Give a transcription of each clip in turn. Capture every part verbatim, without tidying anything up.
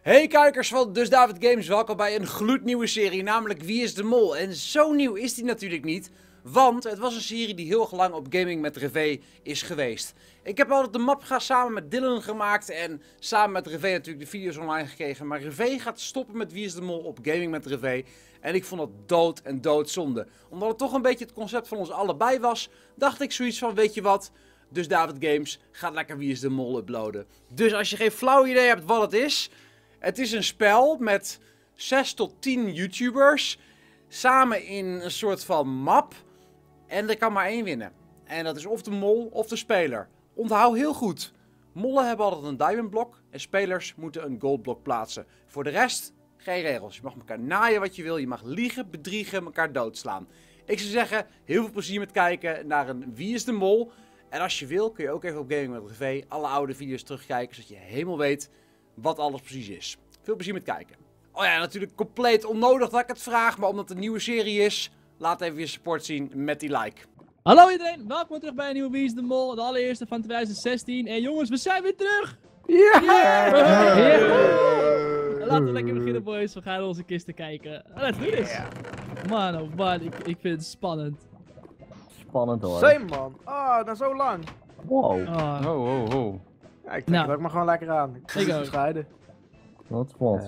Hey kijkers van Dus David Games, welkom bij een gloednieuwe serie, namelijk Wie is de Mol? En zo nieuw is die natuurlijk niet, want het was een serie die heel erg lang op Gaming met Reve is geweest. Ik heb altijd de map gaan samen met Dylan gemaakt en samen met Reve natuurlijk de video's online gekregen. Maar Reve gaat stoppen met Wie is de Mol op Gaming met Reve en ik vond dat dood en doodzonde. Omdat het toch een beetje het concept van ons allebei was, dacht ik zoiets van, weet je wat... Dus David Games gaat lekker Wie is de Mol uploaden. Dus als je geen flauw idee hebt wat het is... Het is een spel met zes tot tien YouTubers. Samen in een soort van map. En er kan maar één winnen. En dat is of de mol of de speler. Onthoud heel goed. Mollen hebben altijd een diamond blok. En spelers moeten een gold blok plaatsen. Voor de rest geen regels. Je mag elkaar naaien wat je wil. Je mag liegen, bedriegen, elkaar doodslaan. Ik zou zeggen, heel veel plezier met kijken naar een Wie is de Mol. En als je wil kun je ook even op Gaming met Reve alle oude video's terugkijken. Zodat je helemaal weet... wat alles precies is. Veel plezier met kijken. Oh ja, natuurlijk compleet onnodig dat ik het vraag, maar omdat het een nieuwe serie is, laat even je support zien met die like. Hallo iedereen, welkom terug bij een nieuwe Wie is de Mol, de allereerste van twintig zestien. En jongens, we zijn weer terug! Ja! Yeah! Yeah! Laten we lekker beginnen boys, we gaan onze kisten kijken. Let's do this! Man oh man, ik, ik vind het spannend. Spannend hoor. Same man. Ah, na zo lang. Wow. Oh. Oh, oh, oh. Ja, ik trek Nou. het ook maar gewoon lekker aan. Ik Ik kan het ook. bescheiden. Wat was?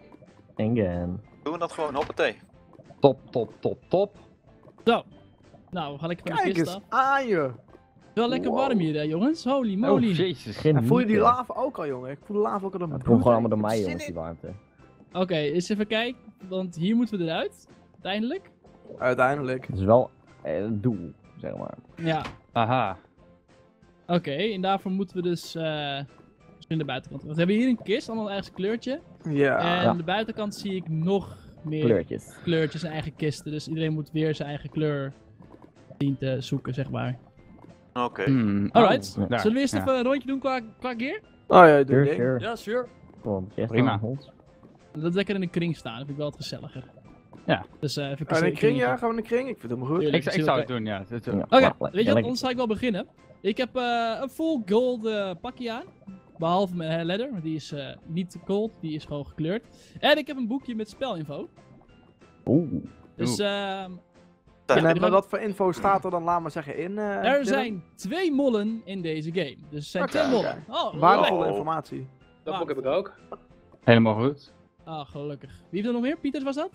Again. Doen we dat gewoon, hoppatee. Top, top, top, top. Zo. Nou, we gaan lekker van de Kijk kist eens af. aan je. Wel lekker Wow. warm hier hè jongens, holy Oh, moly. jezus. Geen En voel je die mythe. lava ook al, jongen? Ik voel de lava ook al op mijn Het komt gewoon bloed, allemaal door hè. mij Ik heb jongens, er die zin warmte. Oké, eens even kijken, want hier moeten we eruit. Uiteindelijk. in. Uiteindelijk. Het is wel eh, het doel, zeg maar. Ja. Aha. Oké, en daarvoor moeten we dus... eh in de buitenkant. Want we hebben hier een kist, allemaal een eigen kleurtje. Ja. En Ja. aan de buitenkant zie ik nog meer Kleurtjes. kleurtjes en eigen kisten. Dus iedereen moet weer zijn eigen kleur zien te zoeken, zeg maar. Oké. Hmm. Alright. Oh, daar. Zullen we eerst Ja. even een rondje doen qua, qua gear? Oh ja, doe Sure, ding. sure. Ja, sure. Gewoon, yes, Prima. dan, Holt. Dat is lekker in een kring staan, dat vind ik wel wat gezelliger. Ja. Dus eh even Oh, in een kring, ja? kringetje. Gaan we in een kring? Ik vind het helemaal goed. Tuurlijk. Ik, ik zou het doen, ja. Dat, Ja, Oké, wacht, weet je ja, wat, lekker. anders zal ik wel beginnen. Ik heb eh, een full gold eh, pakje aan. Behalve mijn eh, leather, want die is eh, niet gold, die is gewoon gekleurd. En ik heb een boekje met spelinfo. Oeh. Dus ehm En Ja, eh, er maar wat voor info staat er dan, laat maar zeggen, in? eh, er Dylan? zijn twee mollen in deze game. Dus er zijn Oké, twee mollen. oké. Oh, Waardevolle Oh. informatie. Dat boek heb ik ook. helemaal goed. Ah, gelukkig. Wie heeft er nog meer? Pieters was dat?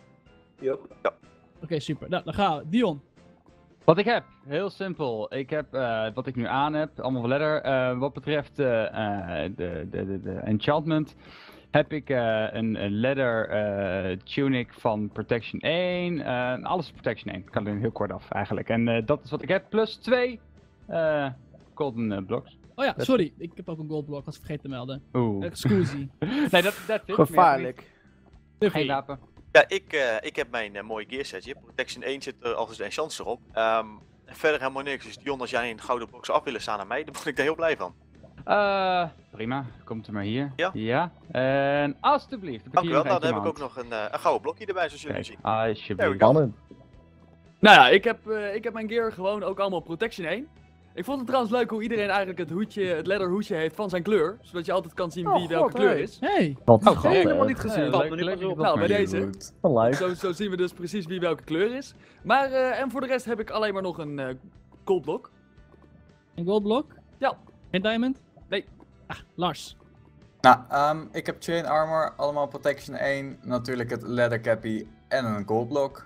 Yup. Oké, super. Nou, dan gaan we. Dion. Wat ik heb, heel simpel. Ik heb eh, wat ik nu aan heb, allemaal van leather. Eh, wat betreft eh, eh, de, de, de, de enchantment, heb ik eh, een, een leather eh, tunic van Protection één. Eh, alles Protection één. Ik kan er heel kort af eigenlijk. En eh, dat is wat ik heb, plus twee eh, golden eh, blocks. Oh ja, sorry. Ik heb ook een goldblok. Was vergeten te melden. Oeh. Excusie. Nee, dat dat is Gevaarlijk. Geen wapen. Ja, ik, eh, ik heb mijn eh, mooie gearsetje. Protection één zit er als de enchants erop. Ehm, en verder helemaal niks. Dus Dion, als jij een gouden box af willen staan aan mij, dan word ik daar heel blij van. Eh, prima. Komt er maar hier. Ja. Ja. En alstublieft. Dank u wel. Nou, dan heb ik ook nog een, eh, een gouden blokje erbij, zoals jullie zien. Kijk, alsjeblieft. Spannend. Nou ja, ik heb, eh, ik heb mijn gear gewoon ook allemaal Protection één. Ik vond het trouwens leuk hoe iedereen eigenlijk het hoedje, het leather hoedje heeft van zijn kleur. Zodat je altijd kan zien Oh, wie welke God, kleur hey. is. Hey. Wat Oh, schattig. helemaal niet gezien. Ja, Valt leuk- me niet leuk pas op. dat Nou, maar bij hier deze. doet. Wel leuk. Zo, zo zien we dus precies wie welke kleur is. Maar, eh, en voor de rest heb ik alleen maar nog een eh goldblok. Een goldblok? Ja. Geen diamond? Nee. Ah, Lars. Nou, ehm, ik heb chain armor, allemaal protection één, natuurlijk het leather cappy en een gold block.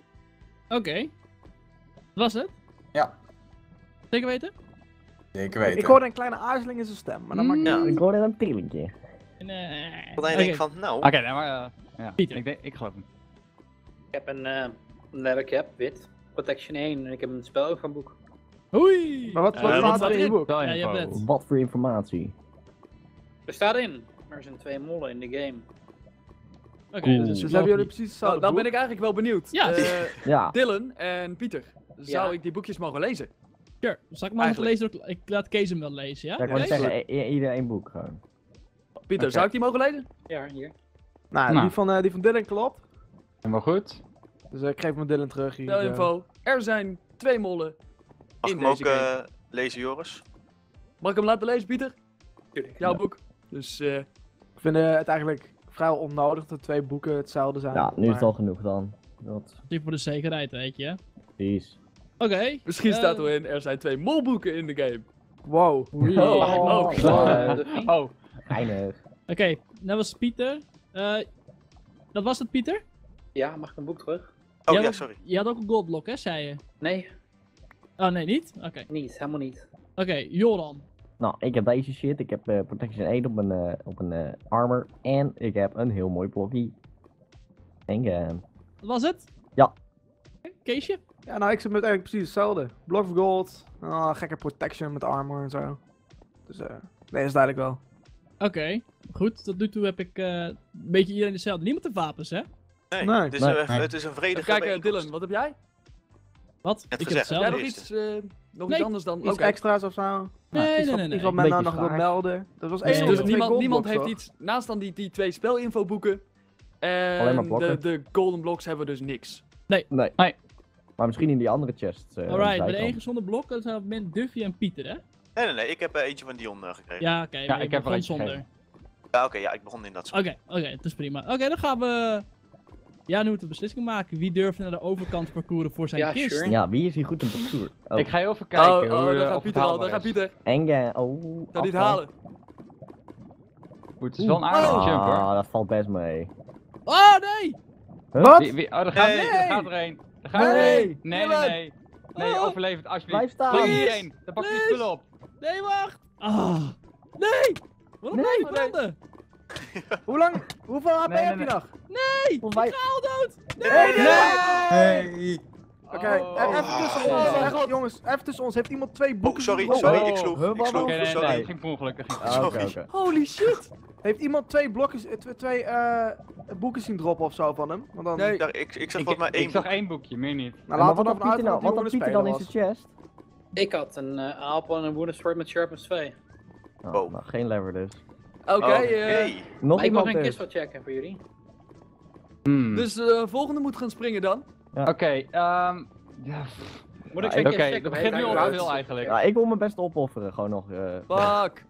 Oké. Dat was het? Ja, Zeker weten? zeker weten. Ik hoorde een kleine aarzeling in zijn stem, maar dat maakt niet Ja. uit. Ik hoorde een trillingje. En, eh, Tot dan oké. denk ik van, nou, Oké, nou maar. eh, ja. Pieter. Ik, denk, ik geloof hem. Ik heb een uh, leather cap, wit. Protection één en ik heb een spelinfoboek. Oei! Maar wat, Eh, wat wat staat staat er in je erin? boek? Wel Ja, je info. hebt het. Wat voor informatie. Er staat in. Er zijn twee mollen in de game. Oké, Cool. dus, Dus dus hebben jullie precies Nou, hetzelfde dan ben boek? ik eigenlijk wel benieuwd. Ja. Eh, Ja. Dylan en Pieter, zou Ja. ik die boekjes mogen lezen? Sure. Zal ik maar nog Eigenlijk. lezen? Ik laat Kees hem wel lezen, ja? Ja, ik Kees? wou zeggen, i- i- ieder één boek gewoon. Pieter, Oké. zou ik die mogen lezen? Ja, hier. Nou, Nou. Die, van, eh, die van Dylan klopt. Helemaal goed. Dus eh, ik geef hem Dylan terug hier. eh. Spelinfo. Er zijn twee mollen mag in ik hem ook deze game. eh, lezen, Joris? Mag ik hem laten lezen, Pieter? Tuurlijk. Jouw boek. Dus, eh Ik vind eh, het eigenlijk vrij onnodig dat twee boeken hetzelfde zijn. Ja, nu is maar- het al genoeg dan. Dat Die voor de zekerheid, weet je. precies. Oké. Misschien eh, staat erin, er zijn twee molboeken in de game. Wow. Oei. Oh, oh, oh, Oh, geinig. Oké, dat was Pieter. Eh, dat was het, Pieter? Ja, mag ik een boek terug? Oh Jij ja, had- sorry. Je had ook een goldblock, hè, zei je? Nee, Oh, nee, niet? Oké. niet. Helemaal niet. Oké, Joran. Nou, ik heb deze shit. Ik heb eh, Protection één op een, eh, op een eh, armor. En ik heb een heel mooi blokkie. En gaan. Dat was het? Ja. Oké, Keesje? Ja, nou, ik zit met eigenlijk precies hetzelfde. Block of Gold. Ah, gekke protection met armor en zo. Dus eh, nee, is duidelijk wel. Oké, goed. Tot nu toe heb ik eh, een beetje iedereen hetzelfde. Niemand de wapens, hè? Nee, Nee. Het, is, Nee. een- Nee. het is een vredige Even kijken, bijeenkomst. Dylan, wat heb jij? Wat? Net ik gezegd, heb Heb hetzelfde. jij nog eerste. iets, eh, nog Nee, iets anders dan? Iets Oké. extra's of zo? Nee, Iets nee, wat- nee, nee. Iets wat men nou Beetje nog wil vaag. melden. Dat was Nee, één dus van de Dus twee niemand, niemand goldblocks, heeft toch? iets, naast dan die, die twee spelinfoboeken Alleen en maar de, blokken. de golden blocks hebben we dus niks. Nee. Nee. Maar misschien in die andere chests. eh, aan de Alright, met zijkant. één gezonde blok, dat zijn op het moment Duffy en Pieter, hè? Nee, nee, nee. Ik heb eh, eentje van Dion eh, gekregen. Ja, oké. Ja, maar je ik heb er begon eentje zonder. Ja, oké. ja, ik begon in dat soort. Oké, oké, dat is prima. Oké, dan gaan we... Ja, nu moeten we beslissing maken. Wie durft naar de overkant parcouren voor zijn Ja, kist? sure. Ja, wie is hier goed in parcours? Oh. Ik ga heel even kijken oh, hoe oh, eh, daar gaat of het Pieter al, haalbaar daar gaat is. Pieter. En ga... Oh, Kan niet afval. halen. Goed, het is wel een aardige jump hoor. Ah, dat valt best mee. Oh, nee! Huh? Wat? Wie, wie, oh, daar gaat, Nee. daar gaat er een. Daar gaat er Nee. een. Nee, nee, nee. Nee, Oh. overleef het alsjeblieft. Blijf staan. Pak Please. iedereen. Dan pak je Please. spullen op. Nee, wacht! Ah! Nee! Waarom Nee, blijf je branden? Hoe lang? Hoeveel H P Nee, nee, heb je nee. nog? Nee! Volgens mij- Ik ga al dood! Nee! Nee, nee, Hey. Oké, Oh. e- even tussen ons. Oh. Echt, jongens, even tussen ons. Heeft iemand twee Oh, boeken? sorry, Oh, sorry. oh. Ik sloeg. Huh, Ik wat- sloeg. Oké, nee, nee, sorry. nee, dat ging per ongeluk. Dat ging per Ah, oké, Sorry. oké. Holy shit! Heeft iemand twee blokjes, eh, tw- twee eh, boeken zien droppen of zo van hem? Want dan... Nee. Daar, ik, ik zag Ik, volgens mij één ik zag boek. één boekje, meer niet. Nou, Maar laten wat we had ervan Pieter uitgaan dan, dat wat die had jongen Pieter de dan in speler zijn was. chest? Ik had een uh, appel en een wooden sword met sharpness twee. Oh, Wow. nou, geen lever dus. Oké, Oké. eh, Nog Maar ik mag iemand een dus. kist wel checken voor jullie. Hmm. dus de volgende moet gaan springen dan. Oké, ehm. ja, Moet ik Ja, zijn Oké, kist checken? dat begint nu al Weet te ik veel eigenlijk. Ja, ik wil mijn best opofferen, gewoon nog. eh, Fuck.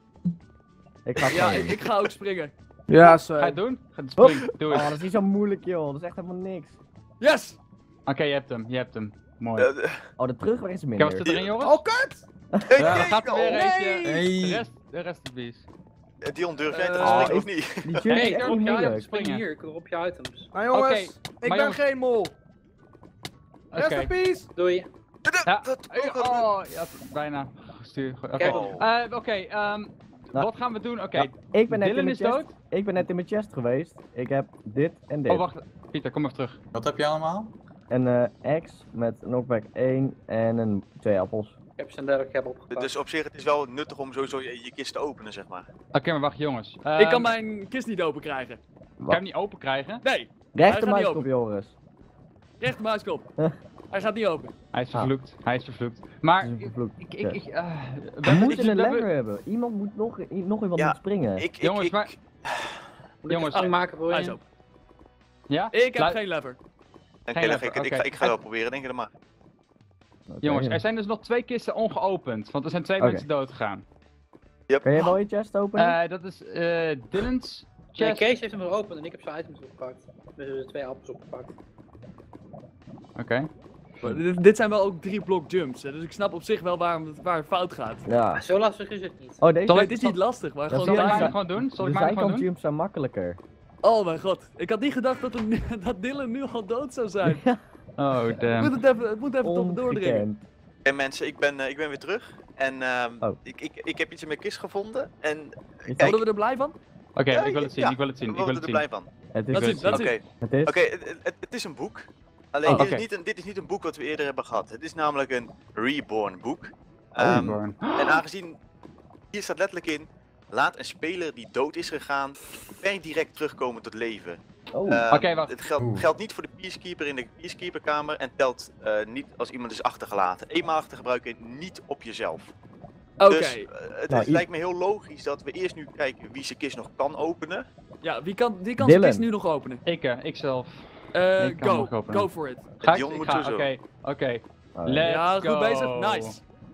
ik ga Ja, gewoon. ik, ik ga ook springen. Ja, Ga je zo. het doen? Ga het springen. Doe Oh, het. dat is niet zo moeilijk, joh. Dat is echt helemaal niks. Yes! Oké, je hebt hem. Je hebt hem. Mooi. Eh, eh, Oh, de terugweg is Kijk, minder. wat zit erin, jongens? Oh, kut! Ja, er gaat er weer oh, eentje. Hey. De rest, de rest is beest. eh, Dion, durf jij te Eh, springen oh, of niet? Die jump Hey, is Ik echt kan niet op je items moeilijk. springen hier, ik wil op je items. Nou jongens, Oké, ik maar ben jongens- geen mol. Rest Oké. in peace! Doei. Ja. Dat- Oh, ja, bijna gestuurd. Oké, Kijk. Oh. Eh, oké, ehm, Nou. wat gaan we doen? Oké, Ja, ik ben net in Dylan mijn is chest. dood. Ik ben net in mijn chest geweest. Ik heb dit en dit. Oh, wacht. Pieter, kom even terug. Wat heb je allemaal? Een eh X met knockback één en een, twee appels. Ik heb zijn derde cap opgepakt. Dus op zich, het is wel nuttig om sowieso je, je kist te openen, zeg maar. Oké, maar wacht, jongens. Ik Ehm, kan mijn kist niet open krijgen. Kan je hem niet open krijgen? Nee, Rechter gaat niet muiskop, Joris. rechter muiskop. Hij gaat niet open. Hij is Ah. vervloekt. Hij is vervloekt. Maar, Dat is ik, een vervloekt. ik, ik, ik, eh, we We hebben- moeten ik- een we hebben- lever hebben. Iemand moet nog, i- nog iemand Ja, moet springen. Ik, ik, Jongens, ik, maar- Moet ik jongens, een gang maken voor Hij is je? open. Ja? Ik heb Lu- geen lever. Oké, geen dan ga lever, ik, het- ik, oké. ga, ik ga wel proberen, denk je dan maar. Oké. Jongens, er zijn dus nog twee kisten ongeopend. Want er zijn twee Oké. mensen dood gegaan. Yep. Kan jij wel je chest openen? Eh, dat is eh Dylan's Nee, chest. Kees heeft hem geopend en ik heb zijn items opgepakt. Dus er zijn twee appels opgepakt. Oké. Maar Dit, dit zijn wel ook drie blok jumps, hè, dus ik snap op zich wel waar, het- waar het fout gaat. ja. Maar zo lastig is het niet. Oh, deze Zal Nee, ik- het is niet lastig, maar Ja, gewoon Zal ik zie je, maar daar. zijn- gewoon doen? Zal de ik maar gewoon zijkant doen? jumps zijn makkelijker. Oh mijn god, ik had niet gedacht dat, een, dat Dylan nu al dood zou zijn. Oh, Het moet, damn. het even, het moet even tot me doordringen. Ongekend. En mensen, ik ben, eh, ik ben weer terug. En ehm, Oh. ik, ik, ik heb iets in mijn kist gevonden. En Is Kijk. dat- Worden we er blij van? Oké, Ja, ik wil het zien, ja, ik wil het zien, we ik wil worden het er zien. blij van. Het is, Laat zien, het laat Oké, zien. het is oké, het, het, het is een boek. Alleen Oh, dit, oké. is niet een, dit is niet een boek wat we eerder hebben gehad. Het is namelijk een Reborn boek. Oh, Ehm, Born. en aangezien, hier staat letterlijk in, laat een speler die dood is gegaan per direct terugkomen tot leven. Oh, Ehm, Oké, wacht. Het geldt, Oeh. geldt niet voor de Peacekeeper in de Peacekeeper-kamer en telt eh, niet als iemand is achtergelaten. Eenmalig te gebruiken, niet op jezelf. Oké, Dus eh, het Nou, is- i- lijkt me heel logisch dat we eerst nu kijken wie zijn kist nog kan openen. ja, wie kan, wie kan Dylan. zijn kist nu nog openen? Ik, eh, ik zelf. Eh, Ik kan go, nog openen. go for it. Ga ik? Dion Ik moet ga, sowieso. oké, oké. oh, Let's Ja, go. goed bezig, nice.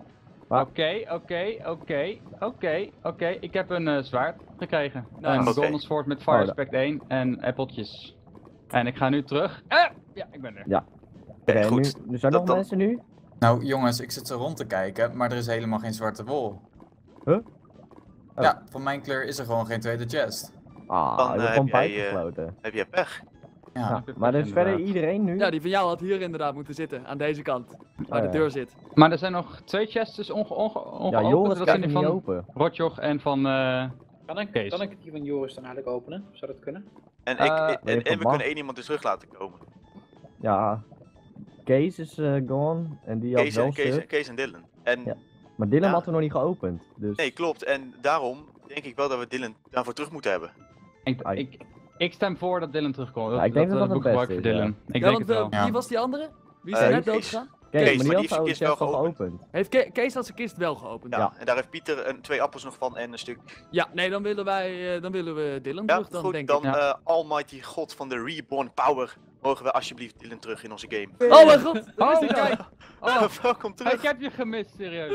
Oké, oké, oké, oké, oké. Ik heb een uh, zwaard gekregen. Nou, een oké. Golden Sword met Fire Oh, da- Aspect één en appeltjes. En ik ga nu terug. Eh, ja, ik ben er. Ja. Oké, goed. nu, nu zijn er Dat nog dan- mensen nu? Nou jongens, ik zit zo rond te kijken, maar er is helemaal geen zwarte wol. Huh? Oh. Ja, van mijn kleur is er gewoon geen tweede chest. Ah, Dan, ik eh, heb gewoon heb jij, buiten eh, gesloten. Heb jij pech? Ja. Ja, heb maar pech, dus verder inderdaad. iedereen nu? Ja, die van jou had hier inderdaad moeten zitten, aan deze kant. Waar Oh, de ja. deur zit. Maar er zijn nog twee chests dus onge onge ongeopend. Ja, Joris dat krijgt zijn hem die niet van open. Rotjoch en van eh Kan ik, Kees. kan ik die van Joris dan eigenlijk openen? Zou dat kunnen? En, ik, Eh, en, wil je en, en we van kunnen Bas? één iemand dus terug laten komen. Ja. Kees is eh, gone en die had Kees wel en, Kees, stuk. Kees en Dylan. En Ja. Maar Dylan Ja. had er nog niet geopend. Dus nee, klopt. En daarom denk ik wel dat we Dylan daarvoor terug moeten hebben. Ik, Ai. ik, ik stem voor dat Dylan terugkomt. Ja, ik denk dat we dat het boek gebruiken beste voor is, Dylan. Ik Ja, denk want het wel. uh, Ja. wie was die andere? Wie is Eh, er net Kees. doodgegaan? Kees, Kees, maar maar die die had heeft zo zijn kist wel chest al geopend. geopend. Heeft Ke Kees had zijn kist wel geopend? Ja. Ja. En daar heeft Pieter een, twee appels nog van en een stuk. Ja, nee, dan willen wij, uh, dan willen we Dylan Ja, terug dan, goed. denk Dan ik. Ja. eh, Almighty God van de Reborn Power. Mogen we alsjeblieft Dylan terug in onze game. Oh mijn god, daar is Oh, die kijk. guy. Oh, Welkom terug. ik heb je gemist, serieus.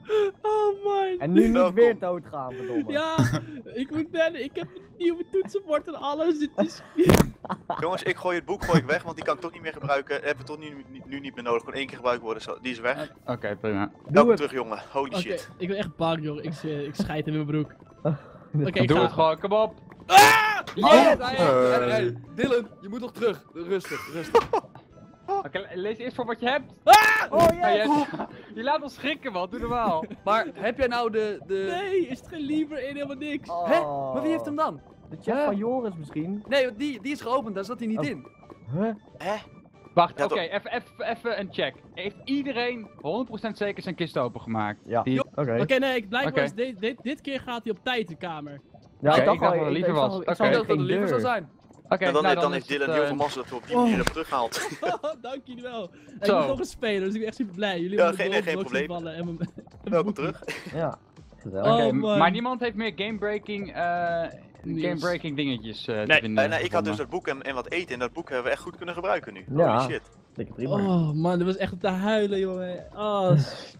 Oh man. En nu niet Welkom. weer doodgaan, verdomme. Ja, ik moet bellen. Ik heb een nieuwe toetsenbord en alles. Dit is... Jongens, ik gooi het boek gooi ik weg, want die kan ik toch niet meer gebruiken. Hebben we toch nu, nu, nu niet meer nodig. Gewoon één keer gebruikt worden. Zo, die is weg. Oké, prima. Welkom het. terug, jongen. Holy Oké, shit. ik ben echt bang, joh. Ik, eh, ik scheid in mijn broek. Oké, ik Doe ga. het gewoon, kom op. Yes! Hey, hey, hey, Dylan, je moet nog terug. Rustig, rustig. Oké, lees eerst voor wat je hebt. Oh Ja, yes! je, je laat ons schrikken, man. Doe normaal. Maar heb jij nou de... de... Nee, is het geen liever in helemaal niks. Oh. Hè? Maar wie heeft hem dan? De chat van Joris misschien? Nee, want die, die is geopend, daar zat hij niet Oh. in. Huh? Hè? Wacht, Ja, oké, toch- even even even een check. Heeft iedereen honderd procent zeker zijn kist opengemaakt? Ja. Die... Oké. Oké, nee, ik blijkbaar Oké. is dit, dit, dit keer gaat hij op tijd de kamer. Ja, Oké, ik dacht ik dacht al, dat het liever ik zag was. al- ik Oké. zag Ik al dacht dat geen het liever zou deur. zijn. Oké, En dan, nou, dan, is heeft Dylan het, heel eh, veel massa dat we op die Oh. manier hebben teruggehaald. Dank jullie wel. Ik Zo. moet nog eens spelen, dus ik ben echt super blij. Jullie Ja, hebben geen- me geen door probleem. vallen en mijn- en Welkom mijn terug. Ja, gezellig. Oh, Oké, man. maar niemand heeft meer gamebreaking eh Nieuws. gamebreaking dingetjes eh te Nee. vinden. En, eh, ik had dus gevonden. dat boek en, en wat eten en dat boek hebben we echt goed kunnen gebruiken nu. Ja. Holy shit. Dikke prima. Oh man, dat was echt om te huilen, jongen. Oh.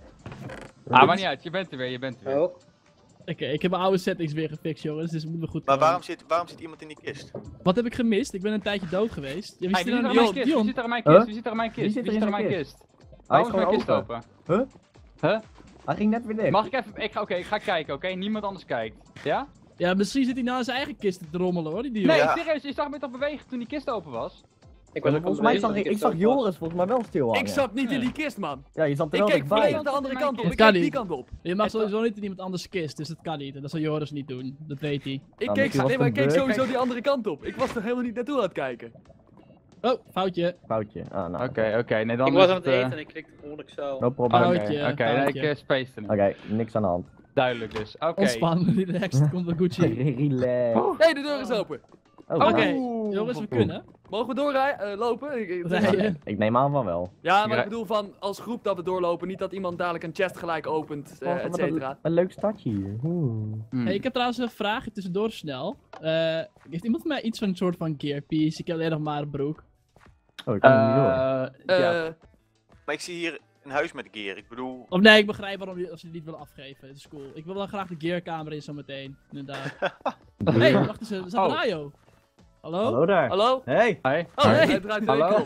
Ah, maar niet uit, je bent er weer, je bent er weer. Oh, Oké, ik heb mijn oude settings weer gefixt, jongens, dus het moet me goed Maar komen. waarom zit, waarom zit iemand in die kist? Wat heb ik gemist? Ik ben een tijdje dood geweest. Ja, wie Hey, zit wie er zit er nou? aan mijn Dion, kist? Wie Dion. zit er aan mijn Huh? kist? Wie zit er aan mijn kist? Wie zit er in aan zijn mijn kist? kist? Hij is Waarom is mijn gewoon kist open. open? Huh? Huh? Hij ging net weer dicht. Mag ik even, ik ga, oké, ik ga kijken, oké? Niemand anders kijkt. Ja? Ja, misschien zit hij nou in zijn eigen kist te rommelen, hoor, die Dion. Nee, Ja. serieus, je zag me toch bewegen toen die kist open was? ik was ook Volgens al mij bezig zag dat ik, ik het zag zo was. Joris volgens mij wel stil hangen. Ik zat niet in die kist, man. Ja, je zat er Ik wel keek dichtbij. volledig de andere kant op. Het Ik kan keek die niet. kant op. Je mag Ik- sowieso niet in iemand anders kist, dus dat kan niet. En dat zal Joris niet doen, dat weet hij. Ik Nou, keek, misschien was nee, maar ik het keek een sowieso die andere kant op. Ik was er helemaal niet naartoe aan het kijken. Oh, foutje. Foutje. Ah, nou. Oké, Oké, oké, nee dan Ik is was aan het eh, eten en ik klikte gewoon zo. no problem. Oh, Oké, Oké, Foutje, oké, nee, ik foutje. uh, spaced hem. niks aan de hand. Duidelijk dus, oké. Ontspannen, relaxed, het komt wel Gucci. Relax. Nee, de deur is open. Oh, Oké, nou. jongens, we kunnen. Mogen we doorrijden? lopen? Ik- ik- Rijden. Ik neem aan van wel. Ja, maar Ja. ik bedoel van als groep dat we doorlopen. Niet dat iemand dadelijk een chest gelijk opent, eh, Wat et een, cetera. een leuk stadje hier. Oeh. Hmm. Hey, ik heb trouwens een vraag tussendoor snel. Eh, heeft iemand van mij iets van een soort van gearpiece? Ik heb alleen nog maar een broek. Oh, ik kan hem niet door. Eh, ja. Eh, Maar ik zie hier een huis met gear. Ik bedoel, Of nee, ik begrijp waarom je, als je het niet wil afgeven. Het is cool. Ik wil wel graag de gearkamer in zometeen. Inderdaad. Hé, hey, wacht eens, er staat Oh. Rayo. Hallo? Hallo daar. hallo? Hey. Hey. Oh, Hey. hij draait de Hallo? winkel.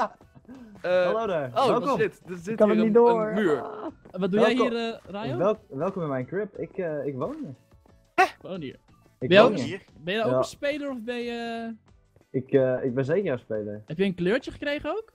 Eh, Hallo daar. Oh, Welkom. wat zit? Er Ik zit kan hier hem een, niet door. een muur. Ah. Wat doe jij Welkom. hier, eh, Rayo? Wel, welkom in mijn crib. Ik, eh, ik woon hier. Gewoon hier. Ik Ben je woon ook- hier. hier. Ben je nou ook Ja. een speler of ben je... Ik, eh, ik ben zeker een speler. Heb je een kleurtje gekregen ook?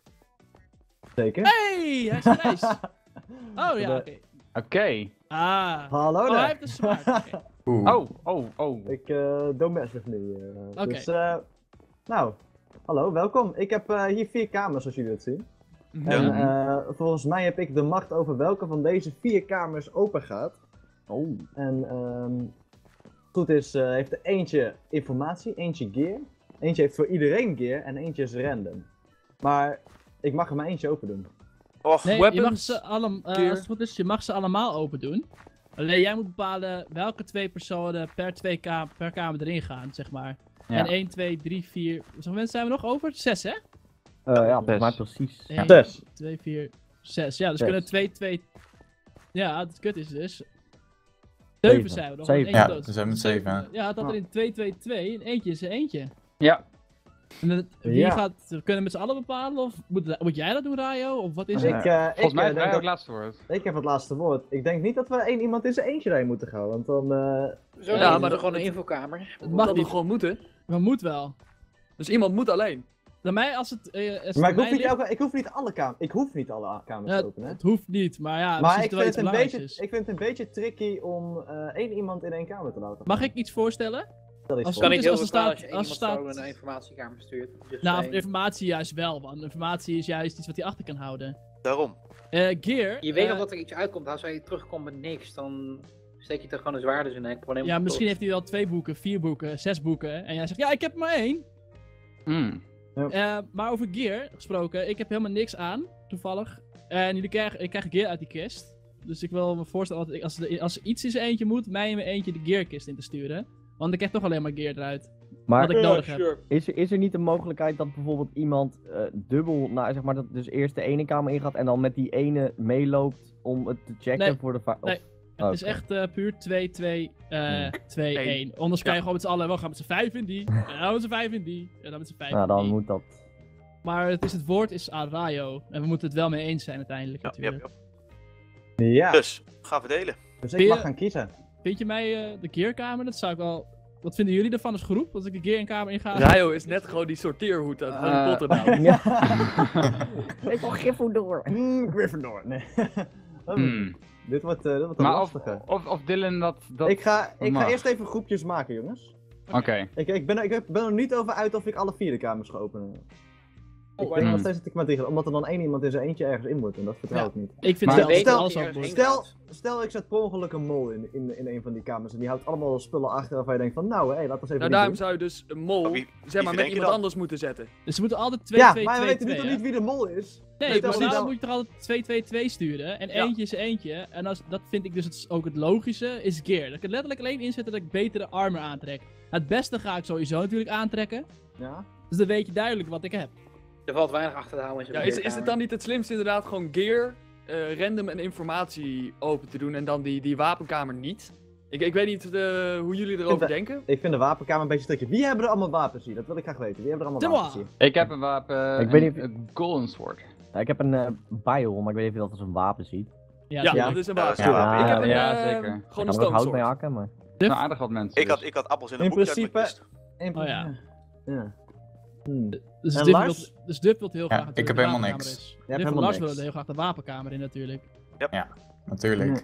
Zeker. Hey, hij is grijs. Oh ja, oké. Oké. Ah. Hallo Oh, hij daar. heeft een zwaard. Oké. Oeh. Oh, oh, oh. Ik uh, domestic nu. eh. Oké. Dus, eh, nou, hallo, welkom. Ik heb eh, hier vier kamers, zoals jullie het zien. En eh, volgens mij heb ik de macht over welke van deze vier kamers open gaat. Oh. En ehm goed is, eh, heeft er eentje informatie, eentje gear. Eentje heeft voor iedereen gear en eentje is random. Maar ik mag er maar eentje open doen. Och, Nee, je mag, Weapons, ze allem, eh, gear. als het goed is, je mag ze allemaal open doen. Alleen jij moet bepalen welke twee personen per, twee ka per kamer erin gaan, zeg maar. Ja. En één, twee, drie, vier. Hoeveel mensen zijn we nog over? Zes, hè? Eh, ja, Zes. maar precies. één, Zes. twee, vier, zes. Ja, dus Zes. kunnen twee, twee, Ja, het kut is dus... Zeven zijn we nog. Zeven. want één Ja, dood. dus we zijn met zeven, hè? Ja, het had er in twee twee twee en eentje is er eentje. Ja. En het- wie Ja. gaat... We kunnen met z'n allen bepalen of moet, moet jij dat doen, Rayo? Of wat is Ik, het? eh, Volgens ik, mij eh, heeft denk hij ook dat- het laatste woord. ik heb het laatste woord. Ik denk niet dat we één iemand in zijn eentje erin moeten gaan, want dan... eh, Zo, Ja, ja, maar maar dat- gewoon een infokamer. Het mag Dat niet. we gewoon moeten. Maar moet wel. Dus iemand moet alleen. Bij mij, als het... eh, als het Maar aan ik hoef, mij niet ligt- elke, ik hoef niet alle kamers, ik hoef niet alle kamers Ja, te openen. hè. het hoeft niet, maar ja, Maar misschien ik is er wel vind, iets het een belangrijks beetje, is. ik vind het een beetje tricky om eh, één iemand in één kamer te laten. Mag ik iets voorstellen? Dat is als voor. Kan goed niet is, heel als veel er kwaad staat- als je één als iemand er zo staat- een informatiekamer stuurt. Dus Nou, één- informatie juist wel, want informatie is juist iets wat hij achter kan houden. Daarom. Eh Gear... je weet eh, al dat er iets uitkomt. Als hij terugkomt met niks, dan steek je er gewoon een zwaard in zijn nek. Gewoon helemaal Ja, misschien kapot. heeft hij wel twee boeken, vier boeken, zes boeken. En jij zegt, ja, ik heb er maar één. Hmm. Eh, maar over Gear gesproken, ik heb helemaal niks aan, toevallig. En jullie krijgen, ik krijg Gear uit die kist. Dus ik wil me voorstellen, dat ik, als, er, als er iets in zijn eentje moet, mij in mijn eentje de Gear-kist in te sturen. Want ik krijg toch alleen maar Gear eruit. Maar Wat ik nodig heb. Sure. is er, is er niet de mogelijkheid dat bijvoorbeeld iemand eh, dubbel, nou zeg maar, dat dus eerst de ene kamer ingaat en dan met die ene meeloopt om het te checken Nee. voor de va- of- Nee. Het is Oké. echt eh, puur twee twee twee één. Anders kan je Ja. gewoon met z'n allen, we gaan met z'n vijf in die, en dan met z'n vijf in die, en dan met z'n vijf Nou, in dan die. moet dat. Maar het, is, het woord is aan Rayo. En we moeten het wel mee eens zijn uiteindelijk Ja, natuurlijk. yep, yep. Ja, Dus, gaan we delen. dus ik Weer- mag gaan kiezen. Vind je mij eh, de Gearkamer? Dat zou ik wel... Wat vinden jullie ervan als groep? Dat ik de Gear-kamer inga? Rayo is net gewoon die sorteerhoed uit Harry Eh, Potter nou. Ja. Ik wil Gryffindor. Mm, Gryffindor, nee. Oh, Hmm. Dit wordt, eh, dit wordt een Maar of, lastige. of, of Dylan dat... dat... Ik ga, ik mag. ga eerst even groepjes maken, jongens. Oké. Ik, ik, ben, er- ik ben er niet over uit of ik alle vier de kamers ga openen. Ik Oh, denk hmm. nog steeds dat ik maar tegen, omdat er dan één iemand in zijn eentje ergens in moet en dat vertrouw Ja. ik niet. Ik vind Maar het weet wel stel- alles dat ook hij mooi. ergens Stel, heen stel ik zet per ongeluk een mol in, in, in een van die kamers en die houdt allemaal spullen achter waarvan je denkt van nou hé, laten we eens even Nou, dit daarom doen. zou je dus een mol, Maar wie- zeg wie maar, met verdenk je iemand dan? anders moeten zetten. Dus ze moeten altijd twee Ja, twee maar we twee weten nu twee, toch hè? niet wie de mol is? Nee, Weet maar je daarom wel? moet je toch altijd twee twee twee sturen. En Ja. eentje is eentje. En als, dat vind ik dus het, ook het logische, is Gear. Dat ik het letterlijk alleen inzetten dat ik betere armor aantrek. Het beste ga ik sowieso natuurlijk aantrekken. Ja. Dus dan weet je duidelijk wat ik heb. Er valt weinig achter te houden in Ja, zo'n is, is het dan niet het slimste inderdaad gewoon gear, eh, random en informatie open te doen en dan die, die wapenkamer niet? Ik, ik weet niet eh, hoe jullie erover dat- denken. Ik vind de wapenkamer een beetje stukje. Wie hebben er allemaal wapens hier? Dat wil ik graag weten. Wie hebben er allemaal Timwa. wapens hier? Ik heb een wapen... Ik weet een- niet- een golden sword. Ja, ik heb een eh bijl, maar ik weet niet of je dat als een wapen ziet. Ja, Ja, Ja. dat is een Ja, wapen. dat is een ik wapen, heb ja. een, Ja, eh, zeker. gewoon Ik een kan er ook hout mee stoomsoort. hakken, maar... Nou, aardig wat mensen. Ik had, dus. ik had appels in een In boekje uit mijn principe- kist. Oh ja. Ja. Hmm. Dus En Dup Lars? wil, dus Dup wil heel Ja, graag ik natuurlijk heb de helemaal wapenkamer niks. is. Je hebt Dup en helemaal Lars niks. willen heel graag de wapenkamer in natuurlijk. Natuurlijk.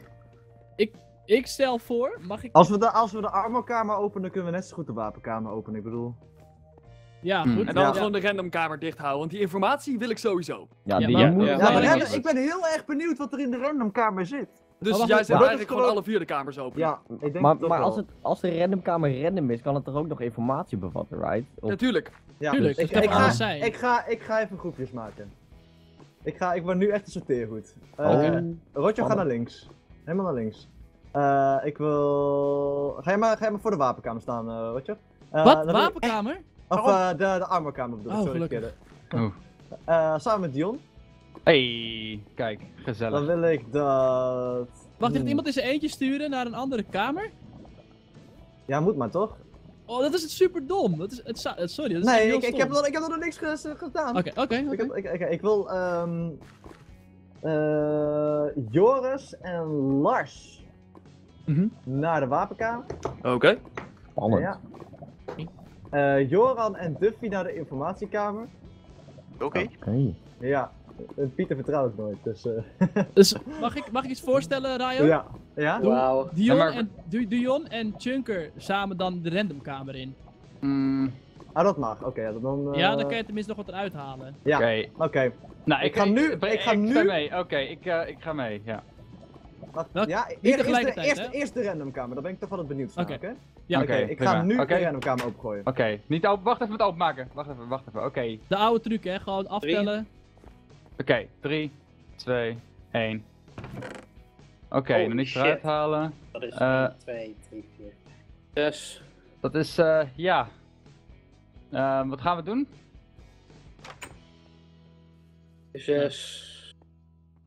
Ik stel voor, mag ik... Als we, de, als we de armorkamer openen, kunnen we net zo goed de wapenkamer openen. Ik bedoel. Ja, Hmm. goed. En dan Ja. gewoon de randomkamer dicht houden, want die informatie wil ik sowieso. Ja, Ja, die maar- moet... Ja, Ja, maar maar ik- random- ik ben heel erg benieuwd wat er in de randomkamer zit. Dus wacht jij even, zet maar dat eigenlijk is gewoon gewoon- alle vier de kamers open. Ja, ik denk Maar, het toch maar wel. als, het, als de randomkamer random is, kan het toch ook nog informatie bevatten, right? Of- Natuurlijk. Ja, Tuurlijk, ik, dat ik, kan ga, alles zijn. ik, ga, ik ga even groepjes maken. Ik, ga, ik word nu echt een sorteergoed. Uh, Oh. Roger, ga naar links. Helemaal naar links. Eh, ik wil... Ga je, maar, ga je maar voor de wapenkamer staan, eh Roger? Eh, Wat? dan wil ik- Wapenkamer? Of eh, de, de armorkamer bedoel ik, Oh, sorry. gelukkig. verkeerde. Oeh. Eh, samen met Dion. Hey, kijk, gezellig. Dan wil ik dat... Wacht, heeft Hmm. iemand in zijn eentje sturen naar een andere kamer? Ja, moet maar toch? Oh, dat is het super dom. Dat is, het, za- het- sorry, dat is echt Nee, heel ik, ik, stom. heb nog, ik heb nog niks ges- gedaan. Oké, oké, Ik, oké. heb- ik, ik, ik wil ehm eh, Joris en Lars Mhm. naar de wapenkamer. Oké. Spannend. Ja. Eh, Joran en Duffy naar de informatiekamer. Oké. Oké. Ja, en Pieter vertrouw ik nooit, dus eh Dus mag ik, mag ik iets voorstellen, Rayo? ja. Ja? Wauw. Dion, Ja, maar- en, Du- Dion en Chunker samen dan de randomkamer in. Mm, Ah, dat mag. Oké, ja, dan... eh, Ja, dan kan je tenminste nog wat eruit halen. Ja, Oké. oké. Nou, Ik ga nu- ik ga nu- sta mee. Oké, ik, eh, ik ga mee, ja. Wacht, Welk- Ja, niet eer- eerst, de, tegelijkertijd, eerst, hè? eerst de randomkamer, daar ben ik toch wel het benieuwd naar, Oké. oké? Ja, Oké, Oké, ik prima. ga nu Oké. de randomkamer opengooien. Oké, niet open. Wacht even met openmaken. Wacht even, wacht even. Oké. Oké, de oude truc, hè? Gewoon aftellen. drie, twee, één. Oké, Holy nog niks shit. eruit halen. Dat is Eh. één, twee, drie, vier, zes. Dat is, eh, ja. Eh, wat gaan we doen? Zes.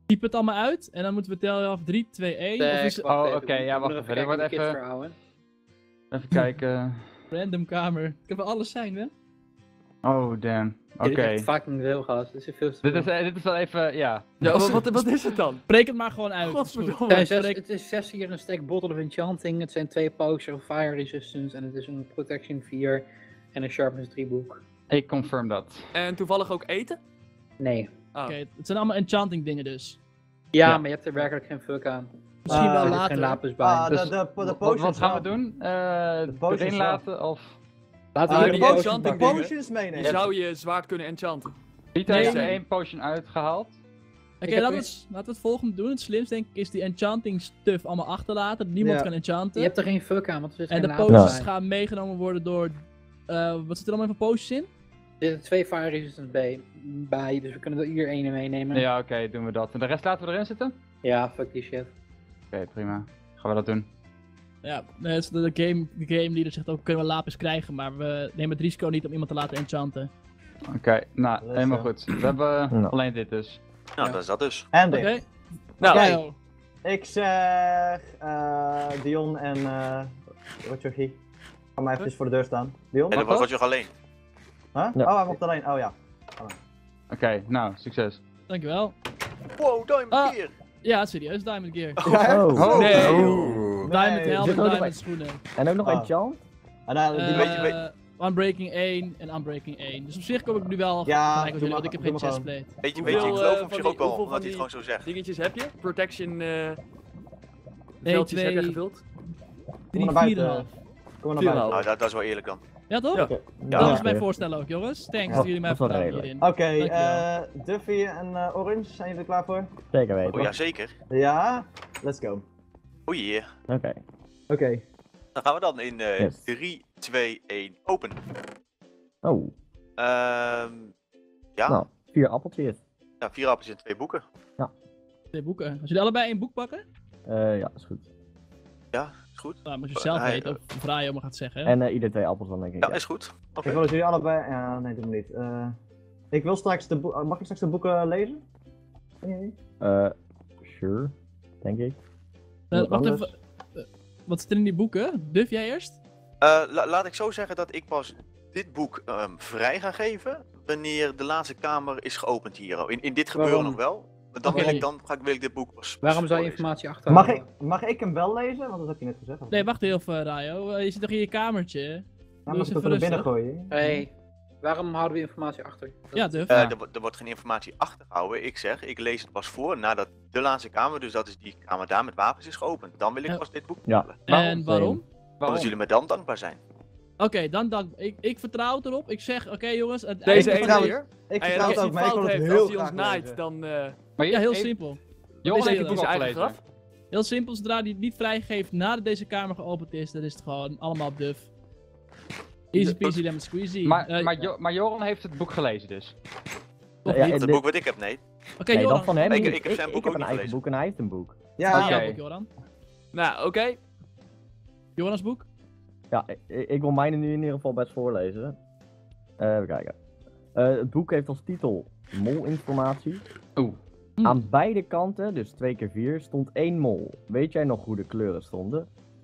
typ het allemaal uit en dan moeten we tellen af drie, twee, één. Of is het Oh, oké, okay, ja, wacht even. Dit wordt even... Even kijken. Random kamer. Het kan wel alles zijn, hè? Oh, damn. Oké. Okay. Dit is fucking veel, gast. Dit is veel dit, is, dit is wel even, ja. Ja, wat, wat, wat is het dan? Spreek het maar gewoon uit. Godverdomme. Het, zes, het is zes hier een stack Bottle of Enchanting. Het zijn twee Potion of Fire Resistance. En het is een Protection vier en een Sharpness drie boek. Ik confirm dat. En toevallig ook eten? Nee. Oh. Oké, okay, het zijn allemaal enchanting dingen dus. Ja, ja, maar je hebt er werkelijk geen fuck aan. Misschien uh, wel er later. Geen lapis bij. Ah, dus de, de, de, de wat, wat gaan we doen? Uh, erin laten of... Laten uh, we de, die potion, de potions potions meenemen. Je zou je zwaard kunnen enchanten. Pieter heeft er één potion uitgehaald. Oké, okay, laten, we laten we het volgende doen. Het slimste denk ik is die enchanting stuff allemaal achterlaten. Niemand ja. kan enchanten. Je hebt er geen fuck aan, want er is En geen de lapis potions bij. gaan meegenomen worden door... Uh, wat zit er allemaal voor potions in? Er zitten twee Fire Resistance bij, bij, dus we kunnen er hier één meenemen. Ja, oké, okay, doen we dat. En de rest laten we erin zitten? Ja, fuck die shit. Oké, okay, prima. Gaan we dat doen. Ja, de, de, game, de game leader zegt ook, kunnen we lapis krijgen, maar we nemen het risico niet om iemand te laten enchanten. Oké, okay, nou, Let's helemaal go. Goed. We hebben no. alleen dit dus. Nou, ja. dat is dat dus. En dit. Okay. Nou, okay. Ik zeg uh, Dion en uh, Rotjochi. Ga maar even voor de deur staan. Dion? En dan wordt Rotjoch alleen. Huh? Ja. Oh, hij mocht alleen. Oh ja. Oh. Oké, okay, nou, succes. Dankjewel. Wow, Diamond ah. Gear! Ja, serieus, Diamond Gear. Oh, oh. Nee. Oh. Diamond helm en Diamond schoenen. En ook nog oh. enchant? En dan uh, weet je, Unbreaking één en Unbreaking één. Dus op zich kom ik nu wel ja, gelijk met jullie, want ik heb geen chestplate. Weet je, weet je, ik geloof uh, op zich ook wel, omdat hij het gewoon zo zegt. Dingetjes heb je? Protection uh, veldjes heb je gevuld? drie, vier komma vijf. Kom maar naar buiten. Nou, dat, dat is wel eerlijk dan. Ja, toch? Ja. Okay. Ja, dat is mijn voorstel ook, jongens. Thanks dat jullie mij vertrouwen hierin. Oké, okay, uh, Duffy en uh, Orange, zijn jullie er klaar voor? Zeker weten. Oh ja, zeker. Ja, let's go. Oh yeah. Oké. Okay. Oké. Okay. Dan gaan we dan in uh, yes. drie, twee, één, open. Oh. Um, ja. Nou, vier appeltjes. Ja, vier appeltjes en twee boeken. Ja. Twee boeken. Als jullie allebei één boek pakken? Uh, ja, is goed. Ja, is goed. Nou, moet je zelf uh, weten, of Vraaien maar gaat zeggen. En uh, ieder twee appels dan denk ik. Ja, ja. is goed. Okay. Ik wil dat jullie allebei... Ja, nee, doe me niet. Uh, ik wil straks de boeken... Mag ik straks de boeken lezen? Nee. Uh, sure. Denk ik. Uh, wacht even. Uh, wat zit er in die boeken? Duff, jij eerst? Uh, la laat ik zo zeggen dat ik pas dit boek um, vrij ga geven wanneer de laatste kamer is geopend hier. In, in dit gebeuren Waarom? nog wel. Dan, okay. wil ik, dan ga ik, wil ik dit boek pas. Waarom zou je informatie achterhalen? Mag ik, mag ik hem wel lezen? Want dat heb je net gezegd. Nee, wacht even, Rayo. Uh, je zit toch in je kamertje? Ja, mag ik toch er binnen gooien? Hey, waarom houden we informatie achter? Dat ja, Duff. Uh, ja. Er, er wordt geen informatie achtergehouden. Ik zeg, ik lees het pas voor nadat de laatste kamer, dus dat is die kamer daar met wapens, is geopend. Dan wil ik pas dit boek ja. En waarom? Omdat jullie me dan dankbaar zijn. Oké, okay, dan dank ik. Ik vertrouw het erop. Ik zeg, oké okay, jongens. Het Deze ene hier. Ik vertrouw het ook, maar ik wil het heel Als hij graag ons naait, dan... Uh... Maar ja, heel simpel. Jongens, heeft hij zijn eigen graf? Heel simpel, zodra hij het niet vrijgeeft nadat deze kamer geopend is, dan is het gewoon allemaal op Duff. Easy peasy lemon squeezy. Maar, uh, maar, jo maar Joran heeft het boek gelezen dus? Of ja, niet? Het boek wat ik heb, nee. Oké, okay, nee, Joran. dat van hem ik, ik, ik heb zijn ik, boek ik ook heb een niet eigen gelezen. boek en hij heeft een boek. Ja, oké. okay. Joran. Nou, oké. Okay. Jorans boek? Ja, ik, ik wil mijne nu in ieder geval best voorlezen. Uh, even kijken. Uh, het boek heeft als titel Molinformatie. Oeh. Hm. Aan beide kanten, dus twee keer vier, stond één mol. Weet jij nog hoe de kleuren stonden?